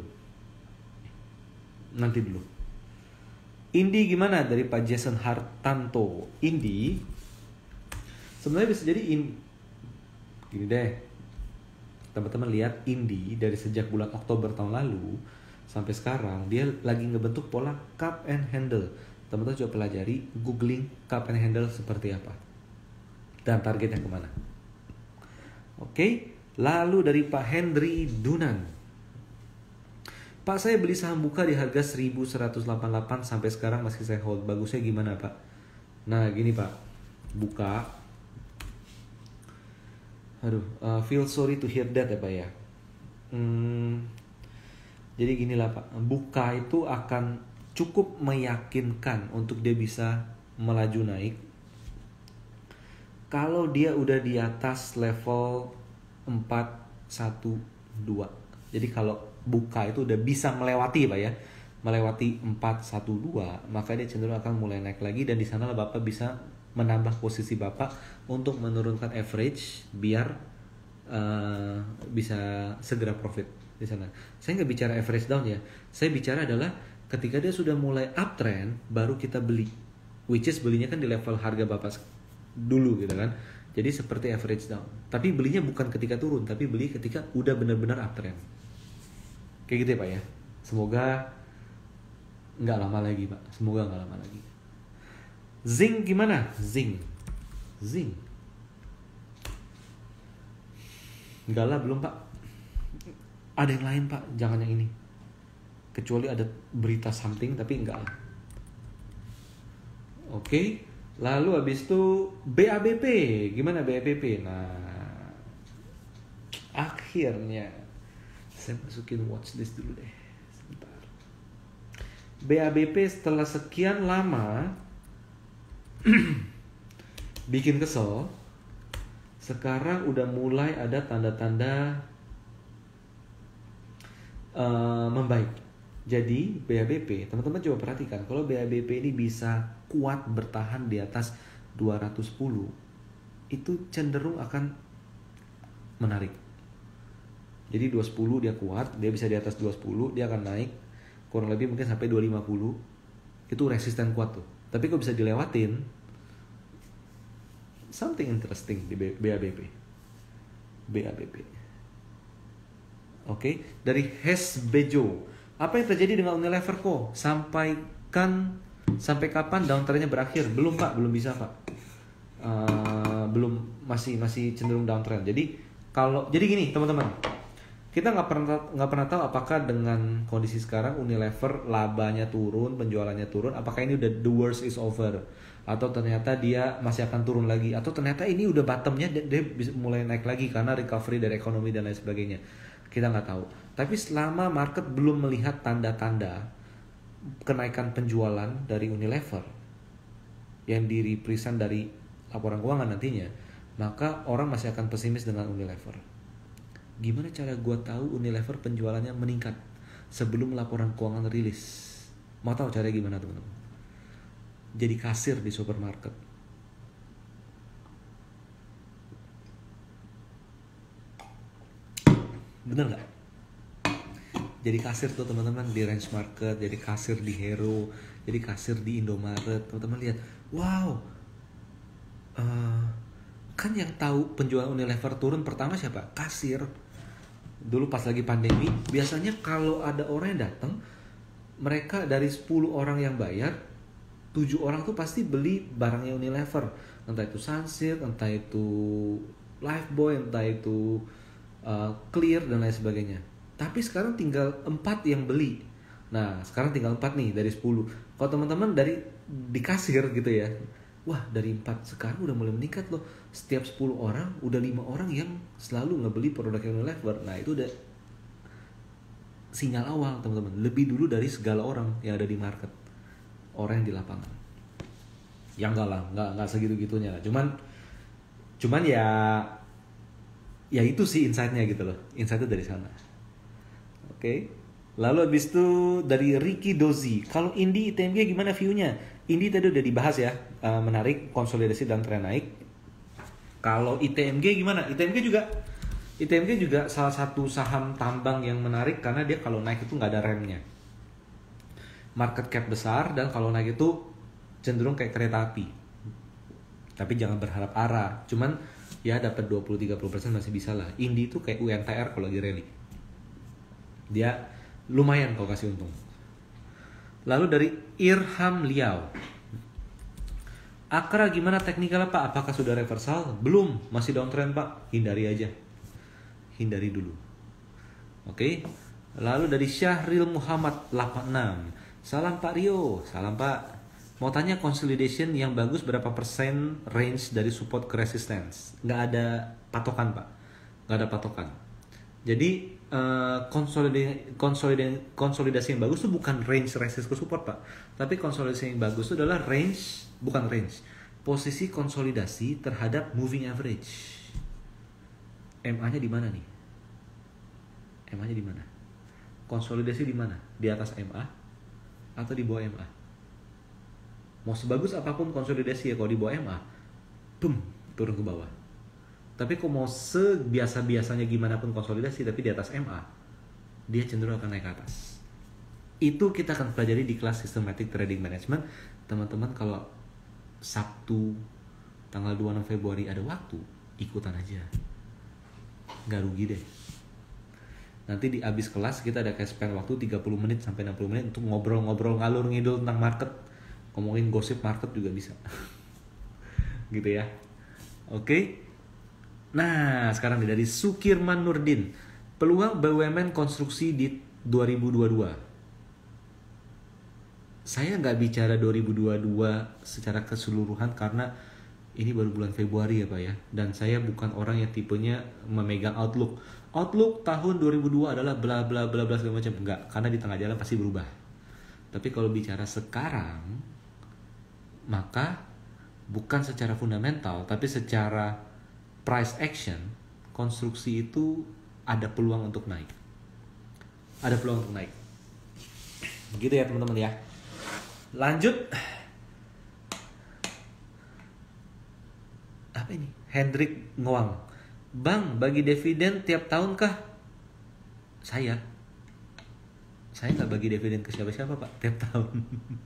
Speaker 1: Nanti dulu. Indi gimana dari Pak Jason Hartanto? Indi sebenarnya bisa jadi in gini deh. Teman-teman lihat Indi dari sejak bulan Oktober tahun lalu sampai sekarang dia lagi ngebentuk pola cup and handle. Teman-teman coba pelajari, googling cup and handle seperti apa dan targetnya kemana. Oke, lalu dari Pak Henry Dunan. Pak, saya beli saham Buka di harga seribu seratus delapan puluh delapan sampai sekarang masih saya hold. Bagusnya gimana, Pak? Nah, gini, Pak. Buka. Aduh, uh, feel sorry to hear that ya, Pak ya. Hmm, jadi ginilah, Pak. Buka itu akan cukup meyakinkan untuk dia bisa melaju naik kalau dia udah di atas level empat satu dua. Jadi kalau Buka itu udah bisa melewati Pak ya, melewati empat satu dua, maka dia cenderung akan mulai naik lagi dan di sana Bapak bisa menambah posisi Bapak untuk menurunkan average biar uh, bisa segera profit di sana. Saya nggak bicara average down ya, saya bicara adalah ketika dia sudah mulai uptrend baru kita beli, which is belinya kan di level harga Bapak dulu gitu kan. Jadi seperti average down, tapi belinya bukan ketika turun, tapi beli ketika udah benar-benar uptrend. Kayak gitu ya Pak ya. Semoga nggak lama lagi Pak. Semoga nggak lama lagi. Zinc gimana? Zinc. Zinc. Enggak lah belum Pak. Ada yang lain Pak. Jangan yang ini. Kecuali ada berita something tapi enggak lah. Oke. Lalu habis itu B A B P. Gimana B A B P? Nah. Akhirnya saya masukin watchlist dulu deh. Sebentar. B A B P setelah sekian lama bikin kesel, sekarang udah mulai ada tanda-tanda uh, membaik. Jadi B A B P, teman-teman coba perhatikan, kalau B A B P ini bisa kuat bertahan di atas dua ratus sepuluh, itu cenderung akan menarik. Jadi dua ratus sepuluh dia kuat, dia bisa di atas dua ratus sepuluh, dia akan naik kurang lebih mungkin sampai dua ratus lima puluh. Itu resisten kuat tuh. Tapi kalau bisa dilewatin, something interesting di B A B P. B A B P. Oke, dari Hes Bejo. Apa yang terjadi dengan Unilever kok? Sampaikan sampai kapan downtrendnya berakhir? Belum Pak, belum bisa Pak. Uh, belum, masih masih cenderung downtrend. Jadi kalau jadi gini teman-teman, kita nggak pernah nggak pernah tahu apakah dengan kondisi sekarang Unilever labanya turun, penjualannya turun, apakah ini udah the worst is over, atau ternyata dia masih akan turun lagi, atau ternyata ini udah bottomnya dia, dia bisa mulai naik lagi karena recovery dari ekonomi dan lain sebagainya. Kita nggak tahu. Tapi selama market belum melihat tanda-tanda kenaikan penjualan dari Unilever yang direpresent dari laporan keuangan nantinya, maka orang masih akan pesimis dengan Unilever. Gimana cara gue tahu Unilever penjualannya meningkat sebelum laporan keuangan rilis? Mau tahu caranya gimana teman-teman? Jadi kasir di supermarket. Bener nggak? Jadi kasir tuh teman-teman di Range Market, jadi kasir di Hero, jadi kasir di Indomaret. Teman-teman lihat, wow, uh, kan yang tahu penjualan Unilever turun pertama siapa? Kasir. Dulu pas lagi pandemi, biasanya kalau ada orang yang datang, mereka dari sepuluh orang yang bayar, tujuh orang tuh pasti beli barangnya Unilever. Entah itu Sunsilk, entah itu Lifebuoy, entah itu uh, Clear dan lain sebagainya. Tapi sekarang tinggal empat yang beli. Nah, sekarang tinggal empat nih dari sepuluh. Kalau teman-teman dari di kasir gitu ya, wah dari empat sekarang udah mulai meningkat loh. Setiap sepuluh orang, udah lima orang yang selalu ngebeli produk Unilever. Nah, itu udah sinyal awal teman-teman. Lebih dulu dari segala orang yang ada di market. Orang yang di lapangan. Ya enggak lah, enggak, enggak segitu-gitunya lah. Cuman, cuman ya, ya itu sih insight-nya gitu loh. Insight-nya dari sana. Oke, okay. Lalu habis itu dari Ricky Dozi, kalau Indi I T M G gimana view-nya? Indi tadi udah dibahas ya, uh, menarik, konsolidasi dan tren naik. Kalau I T M G gimana? I T M G juga I T M G juga salah satu saham tambang yang menarik karena dia kalau naik itu nggak ada remnya. Market cap besar dan kalau naik itu cenderung kayak kereta api. Tapi jangan berharap arah. Cuman ya dapat dua puluh sampai tiga puluh persen masih bisa lah. Indi itu kayak U N T R kalau lagi rally. Dia lumayan kalau kasih untung. Lalu dari Irham Liao. Akra gimana teknikalnya Pak? Apakah sudah reversal? Belum, masih downtrend Pak. Hindari aja. Hindari dulu. Oke. Lalu dari Syahril Muhammad delapan puluh enam. Salam Pak Rio. Salam Pak. Mau tanya consolidation yang bagus berapa persen range dari support ke resistance? Nggak ada patokan Pak. Nggak ada patokan. Jadi uh, konsolidasi, konsolidasi, konsolidasi yang bagus itu bukan range resist ke support Pak. Tapi konsolidasi yang bagus itu adalah range, bukan range. Posisi konsolidasi terhadap moving average. M A-nya di mana nih? M A-nya di mana? Konsolidasi di mana? Di atas M A atau di bawah M A? Mau sebagus apapun konsolidasi ya, kalau di bawah M A, boom, turun ke bawah. Tapi kalau mau sebiasa-biasanya gimana pun konsolidasi, tapi di atas M A, dia cenderung akan naik ke atas. Itu kita akan pelajari di kelas Systematic Trading Management. Teman-teman kalau Sabtu tanggal dua puluh enam Februari ada waktu, ikutan aja. Gak rugi deh. Nanti di abis kelas kita ada kayak spend waktu tiga puluh menit sampai enam puluh menit untuk ngobrol-ngobrol ngalur ngidul tentang market. Ngomongin gosip market juga bisa. Gitu ya. Oke. Nah, sekarang dari Sukirman Nurdin. Peluang B U M N konstruksi di dua ribu dua puluh dua. Saya nggak bicara dua ribu dua puluh dua secara keseluruhan karena ini baru bulan Februari ya Pak ya. Dan saya bukan orang yang tipenya memegang outlook. Outlook tahun dua ribu dua adalah bla bla bla bla segala macam. Enggak, karena di tengah jalan pasti berubah. Tapi kalau bicara sekarang, maka bukan secara fundamental, tapi secara price action, konstruksi itu ada peluang untuk naik. Ada peluang untuk naik. Gitu ya teman-teman ya. Lanjut. Apa ini? Hendrik Ngoang. Bang, bagi dividen tiap tahun kah? Saya. Saya nggak bagi dividen ke siapa-siapa Pak, tiap tahun.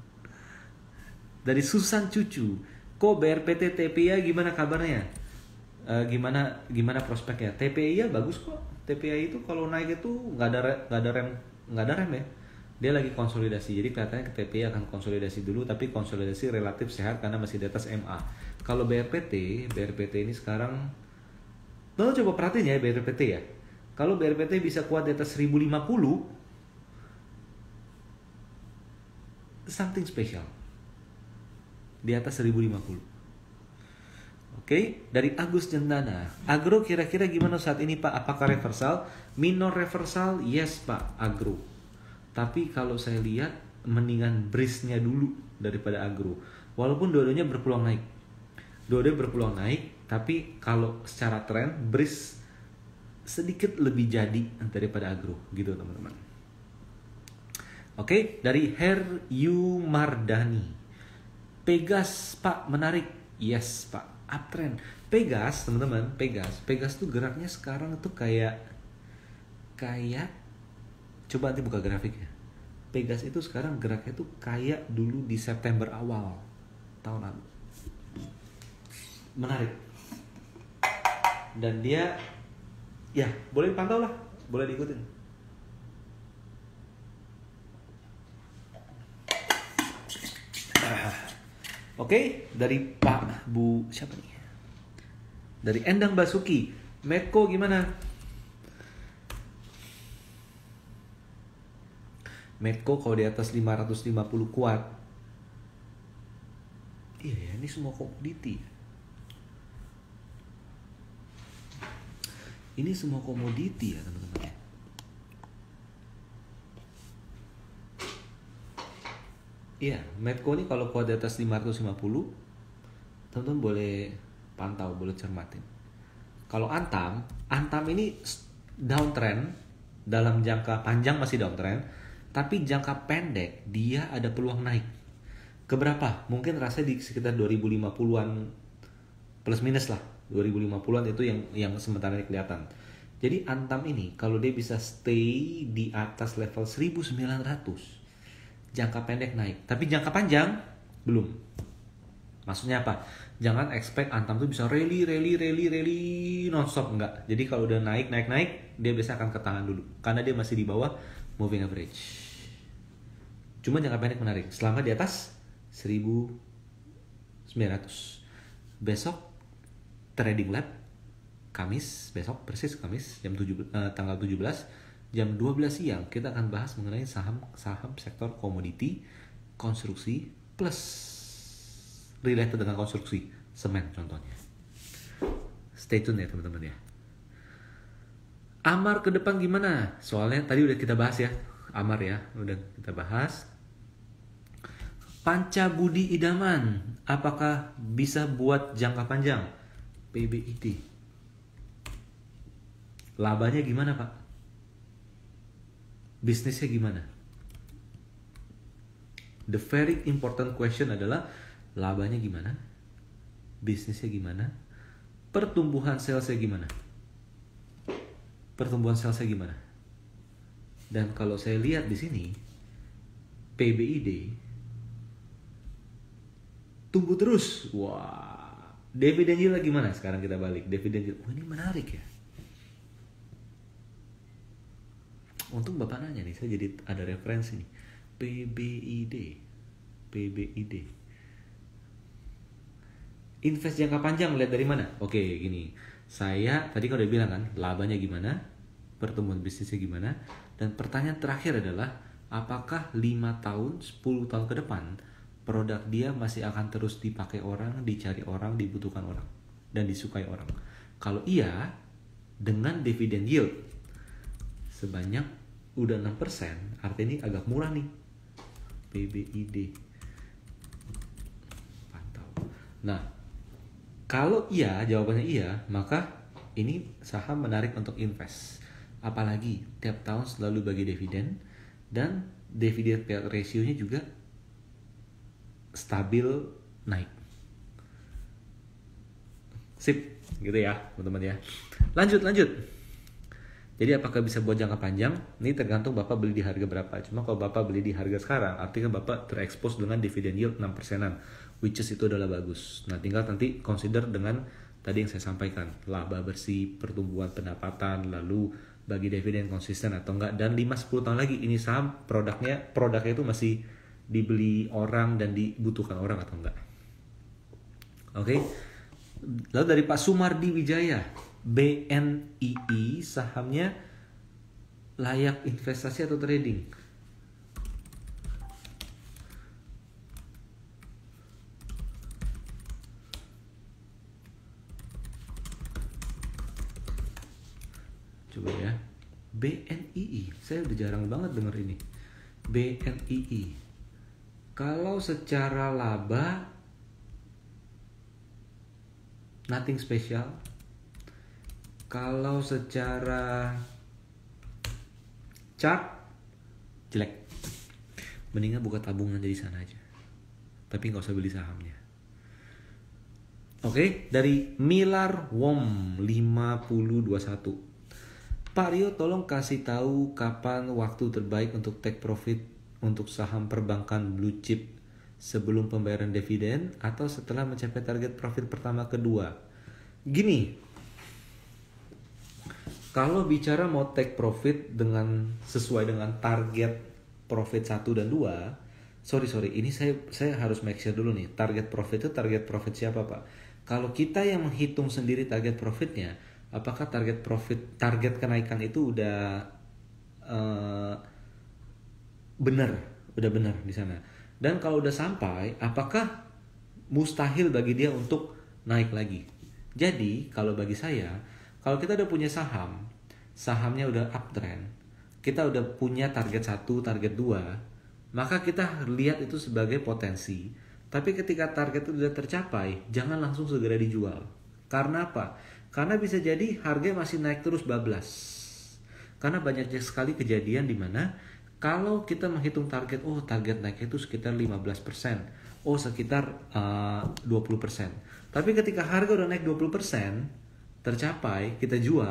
Speaker 1: Dari Susan Cucu. Kok B R P T T P I gimana kabarnya? E, gimana gimana prospeknya? T P I ya bagus kok. T P I itu kalau naik itu nggak ada nggak ada rem nggak ada rem ya. Dia lagi konsolidasi. Jadi kelihatannya ke T P I akan konsolidasi dulu, tapi konsolidasi relatif sehat karena masih di atas M A. Kalau B R P T, B R P T ini sekarang, lo coba perhatiin ya B R P T ya. Kalau B R P T bisa kuat di atas seribu lima puluh, something special. Di atas seribu lima puluh. Oke, dari Agus Jendana. Agro kira-kira gimana saat ini Pak? Apakah reversal? Minor reversal? Yes Pak, agro. Tapi kalau saya lihat mendingan brisk-nya dulu daripada agro. Walaupun dua-duanya berpeluang naik. Dua-duanya berpeluang naik, tapi kalau secara tren brisk sedikit lebih jadi daripada agro gitu teman-teman. Oke, dari Heryu Mardani. Pegas Pak menarik. Yes Pak, uptrend. Pegas teman-teman, Pegas. Pegas tuh geraknya sekarang tuh kayak kayak coba nanti buka grafiknya. Pegas itu sekarang geraknya tuh kayak dulu di September awal tahun lalu. Menarik. Dan dia ya boleh dipantau lah, boleh diikutin. Oke, okay, dari Pak Bu siapa nih? Dari Endang Basuki. Medco gimana? Medco kalau di atas lima ratus lima puluh kuat. Iya ya, ini semua komoditi. Ini semua komoditi ya teman-teman. Iya, Medco ini kalau kuat di atas lima ratus lima puluh, teman-teman boleh pantau, boleh cermatin. Kalau Antam, Antam ini downtrend, dalam jangka panjang masih downtrend, tapi jangka pendek dia ada peluang naik. Keberapa? Mungkin rasanya di sekitar dua ribu lima puluhan plus minus lah. dua ribu lima puluhan itu yang yang sementara ini kelihatan. Jadi Antam ini kalau dia bisa stay di atas level seribu sembilan ratus, jangka pendek naik. Tapi jangka panjang belum. Maksudnya apa? Jangan expect Antam tuh bisa rally, rally, rally, rally non-stop, enggak. Jadi kalau udah naik, naik, naik, dia biasa akan ketahan dulu. Karena dia masih di bawah moving average. Cuma jangka pendek menarik. Selama di atas seribu sembilan ratus. Besok Trading Lab Kamis, besok persis Kamis jam tujuh, eh, tanggal tujuh belas jam dua belas siang kita akan bahas mengenai saham-saham sektor komoditi, konstruksi plus related dengan konstruksi, semen contohnya. Stay tune ya teman-teman ya. Amar ke depan gimana? Soalnya tadi udah kita bahas ya, Amar ya, udah kita bahas. Panca Budi Idaman, apakah bisa buat jangka panjang? P B I D. Labanya gimana Pak? Bisnisnya gimana? The very important question adalah labanya gimana? Bisnisnya gimana? Pertumbuhan salesnya gimana? Pertumbuhan salesnya gimana? Dan kalau saya lihat di sini P B I D tumbuh terus. Wah, dividen yield gimana? Sekarang kita balik dividen yield. Wah, ini menarik ya. Untung Bapak nanya nih, saya jadi ada referensi nih. P B I D. P B I D. Invest jangka panjang lihat dari mana? Oke, gini. Saya tadi kan udah bilang kan, labanya gimana? Pertumbuhan bisnisnya gimana? Dan pertanyaan terakhir adalah apakah lima tahun, sepuluh tahun ke depan produk dia masih akan terus dipakai orang, dicari orang, dibutuhkan orang dan disukai orang? Kalau iya, dengan dividen yield sebanyak udah enam persen, artinya ini agak murah nih. P B I D. Pantau. Nah, kalau iya, jawabannya iya, maka ini saham menarik untuk invest. Apalagi tiap tahun selalu bagi dividen dan dividen payout ratio-nya juga stabil naik. Sip, gitu ya, teman-teman ya. Lanjut, lanjut. Jadi apakah bisa buat jangka panjang? Ini tergantung Bapak beli di harga berapa. Cuma kalau Bapak beli di harga sekarang, artinya Bapak terekspos dengan dividen yield enam persenan, which is itu adalah bagus. Nah, tinggal nanti consider dengan tadi yang saya sampaikan, laba bersih, pertumbuhan pendapatan, lalu bagi dividen konsisten atau enggak, dan lima sampai sepuluh tahun lagi ini saham produknya produknya itu masih dibeli orang dan dibutuhkan orang atau enggak. Oke. Lalu dari Pak Sumardi Wijaya, B N I I sahamnya layak investasi atau trading? Coba ya. B N I I, saya udah jarang banget denger ini. B N I I. Kalau secara laba nothing special. Kalau secara chart jelek. Mendingan buka tabungan dari sana aja. Tapi nggak usah beli sahamnya. Oke, dari Milar Wom lima nol dua satu. Pak Rio, tolong kasih tahu kapan waktu terbaik untuk take profit untuk saham perbankan blue chip, sebelum pembayaran dividen atau setelah mencapai target profit pertama kedua. Gini, kalau bicara mau take profit dengan sesuai dengan target profit satu dan dua, sorry sorry, ini saya saya harus make sure dulu nih, target profit itu target profit siapa Pak? Kalau kita yang menghitung sendiri target profitnya, apakah target profit, target kenaikan itu udah uh, benar, udah benar di sana? Dan kalau udah sampai, apakah mustahil bagi dia untuk naik lagi? Jadi kalau bagi saya, kalau kita udah punya saham, sahamnya udah uptrend, kita udah punya target satu, target dua, maka kita lihat itu sebagai potensi. Tapi ketika target itu sudah tercapai, jangan langsung segera dijual. Karena apa? Karena bisa jadi harga masih naik terus bablas. Karena banyaknya sekali kejadian di mana kalau kita menghitung target, oh target naik itu sekitar lima belas persen, oh sekitar uh, dua puluh persen. Tapi ketika harga udah naik dua puluh persen, tercapai, kita jual,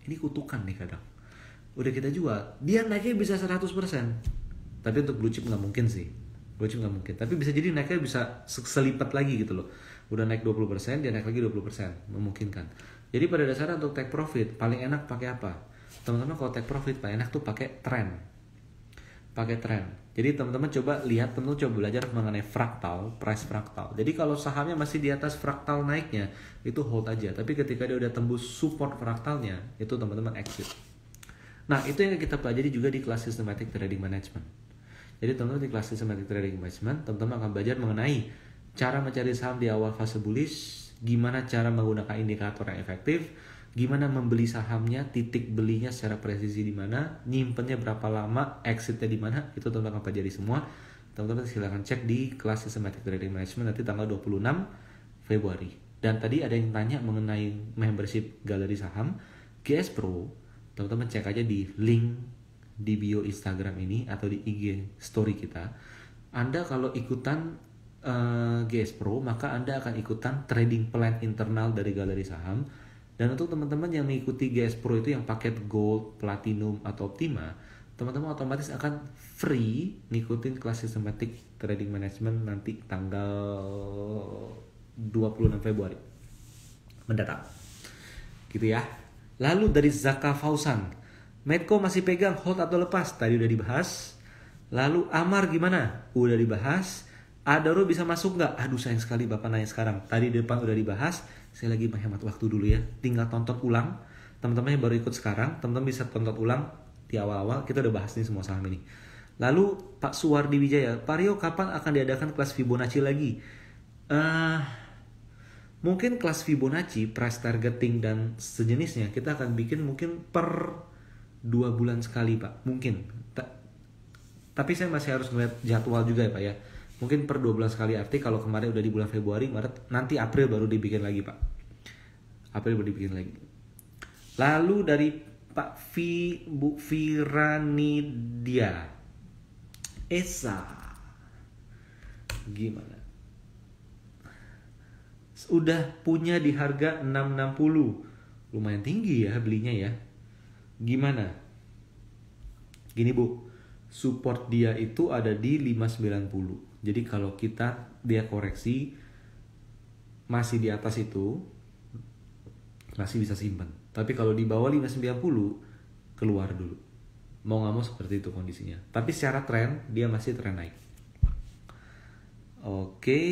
Speaker 1: ini kutukan nih kadang. Udah kita jual, dia naiknya bisa seratus persen. Tapi untuk blue chip nggak mungkin sih. Blue chip nggak mungkin. Tapi bisa jadi naiknya bisa selipat lagi gitu loh. Udah naik dua puluh persen, dia naik lagi dua puluh persen. Memungkinkan. Jadi pada dasarnya untuk take profit, paling enak pakai apa? Teman-teman kalau take profit, paling enak tuh pakai trend. Pakai trend. Jadi teman-teman coba lihat, teman-teman coba belajar mengenai fraktal, price fraktal. Jadi kalau sahamnya masih di atas fraktal naiknya, itu hold aja. Tapi ketika dia udah tembus support fraktalnya, itu teman-teman exit. Nah, itu yang kita pelajari juga di kelas Systematic Trading Management. Jadi teman-teman di kelas Systematic Trading Management, teman-teman akan belajar mengenai cara mencari saham di awal fase bullish, gimana cara menggunakan indikator yang efektif, gimana membeli sahamnya, titik belinya secara presisi di mana, nyimpennya berapa lama, exitnya di mana, itu teman-teman akan pelajari semua. Teman-teman silakan cek di kelas Systematic Trading Management nanti tanggal dua puluh enam Februari. Dan tadi ada yang tanya mengenai membership galeri saham G S Pro. Teman-teman cek aja di link di bio Instagram ini atau di I G story kita. Anda kalau ikutan uh, G S Pro, maka Anda akan ikutan trading plan internal dari galeri saham. Dan untuk teman-teman yang mengikuti G S Pro itu yang paket Gold, Platinum, atau Optima, teman-teman otomatis akan free ngikutin kelas Systematic Trading Management nanti tanggal dua puluh enam Februari mendatang. Gitu ya. Lalu dari Zaka Fausan, Medco masih pegang, hold atau lepas? Tadi udah dibahas. Lalu Amar gimana? Udah dibahas. Adaro bisa masuk nggak? Aduh sayang sekali Bapak nanya sekarang. Tadi di depan udah dibahas. Saya lagi menghemat waktu dulu ya. Tinggal tonton ulang. Teman-teman yang baru ikut sekarang, teman-teman bisa tonton ulang di awal-awal. Kita udah bahas nih semua saham ini. Lalu Pak Suwardi Wijaya, Pak Rio kapan akan diadakan kelas Fibonacci lagi? Uh, mungkin kelas Fibonacci, price targeting dan sejenisnya kita akan bikin mungkin per dua bulan sekali Pak. Mungkin. Ta- tapi saya masih harus melihat jadwal juga ya Pak ya. Mungkin per dua bulan sekali, arti kalau kemarin udah di bulan Februari, Maret, nanti April baru dibikin lagi Pak. April baru dibikin lagi. Lalu dari Pak V, Bu Firanidia Esa, gimana? Udah punya di harga enam enam puluh, lumayan tinggi ya belinya ya. Gimana? Gini Bu, support dia itu ada di lima sembilan puluh. Jadi kalau kita dia koreksi masih di atas itu masih bisa simpan. Tapi kalau di bawah lima sembilan puluh keluar dulu. Mau nggak mau seperti itu kondisinya. Tapi secara tren dia masih tren naik. Oke.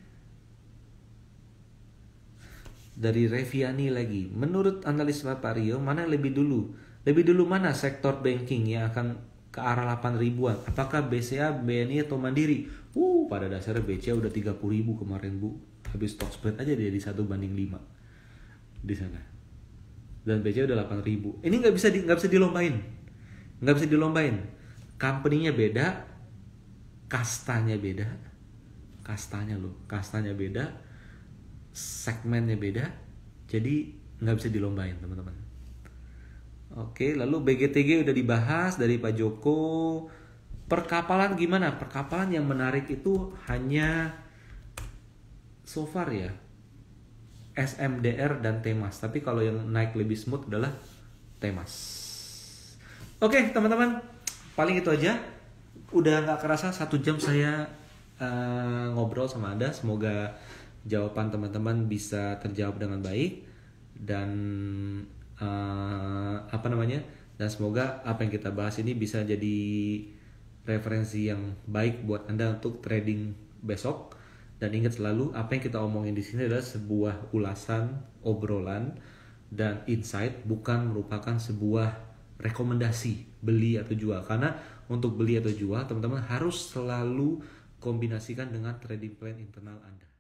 Speaker 1: Dari Reviani lagi. Menurut analis Pak Rio, mana yang lebih dulu? Lebih dulu mana sektor banking yang akan ke arah delapan ribuan? Apakah B C A, B N I atau Mandiri? Uh, pada dasarnya B C A udah tiga puluh ribu kemarin Bu. Habis stock spread aja dia di satu banding lima di sana. Dan B C A udah delapan ribu. Ini nggak bisa di, nggak bisa dilombain. Nggak bisa dilombain. Company-nya beda, kastanya beda. Kastanya loh, kastanya beda. Segmennya beda. Jadi nggak bisa dilombain, teman-teman. Oke, lalu B G T G udah dibahas dari Pak Joko. Perkapalan gimana? Perkapalan yang menarik itu hanya so far ya S M D R dan Temas. Tapi kalau yang naik lebih smooth adalah Temas. Oke teman-teman, paling itu aja. Udah gak kerasa satu jam saya uh, ngobrol sama Anda. Semoga jawaban teman-teman bisa terjawab dengan baik. Dan uh, apa namanya? Dan semoga apa yang kita bahas ini bisa jadi referensi yang baik buat Anda untuk trading besok. Dan ingat selalu apa yang kita omongin di sini adalah sebuah ulasan, obrolan, dan insight, bukan merupakan sebuah rekomendasi beli atau jual. Karena untuk beli atau jual, teman-teman harus selalu kombinasikan dengan trading plan internal Anda.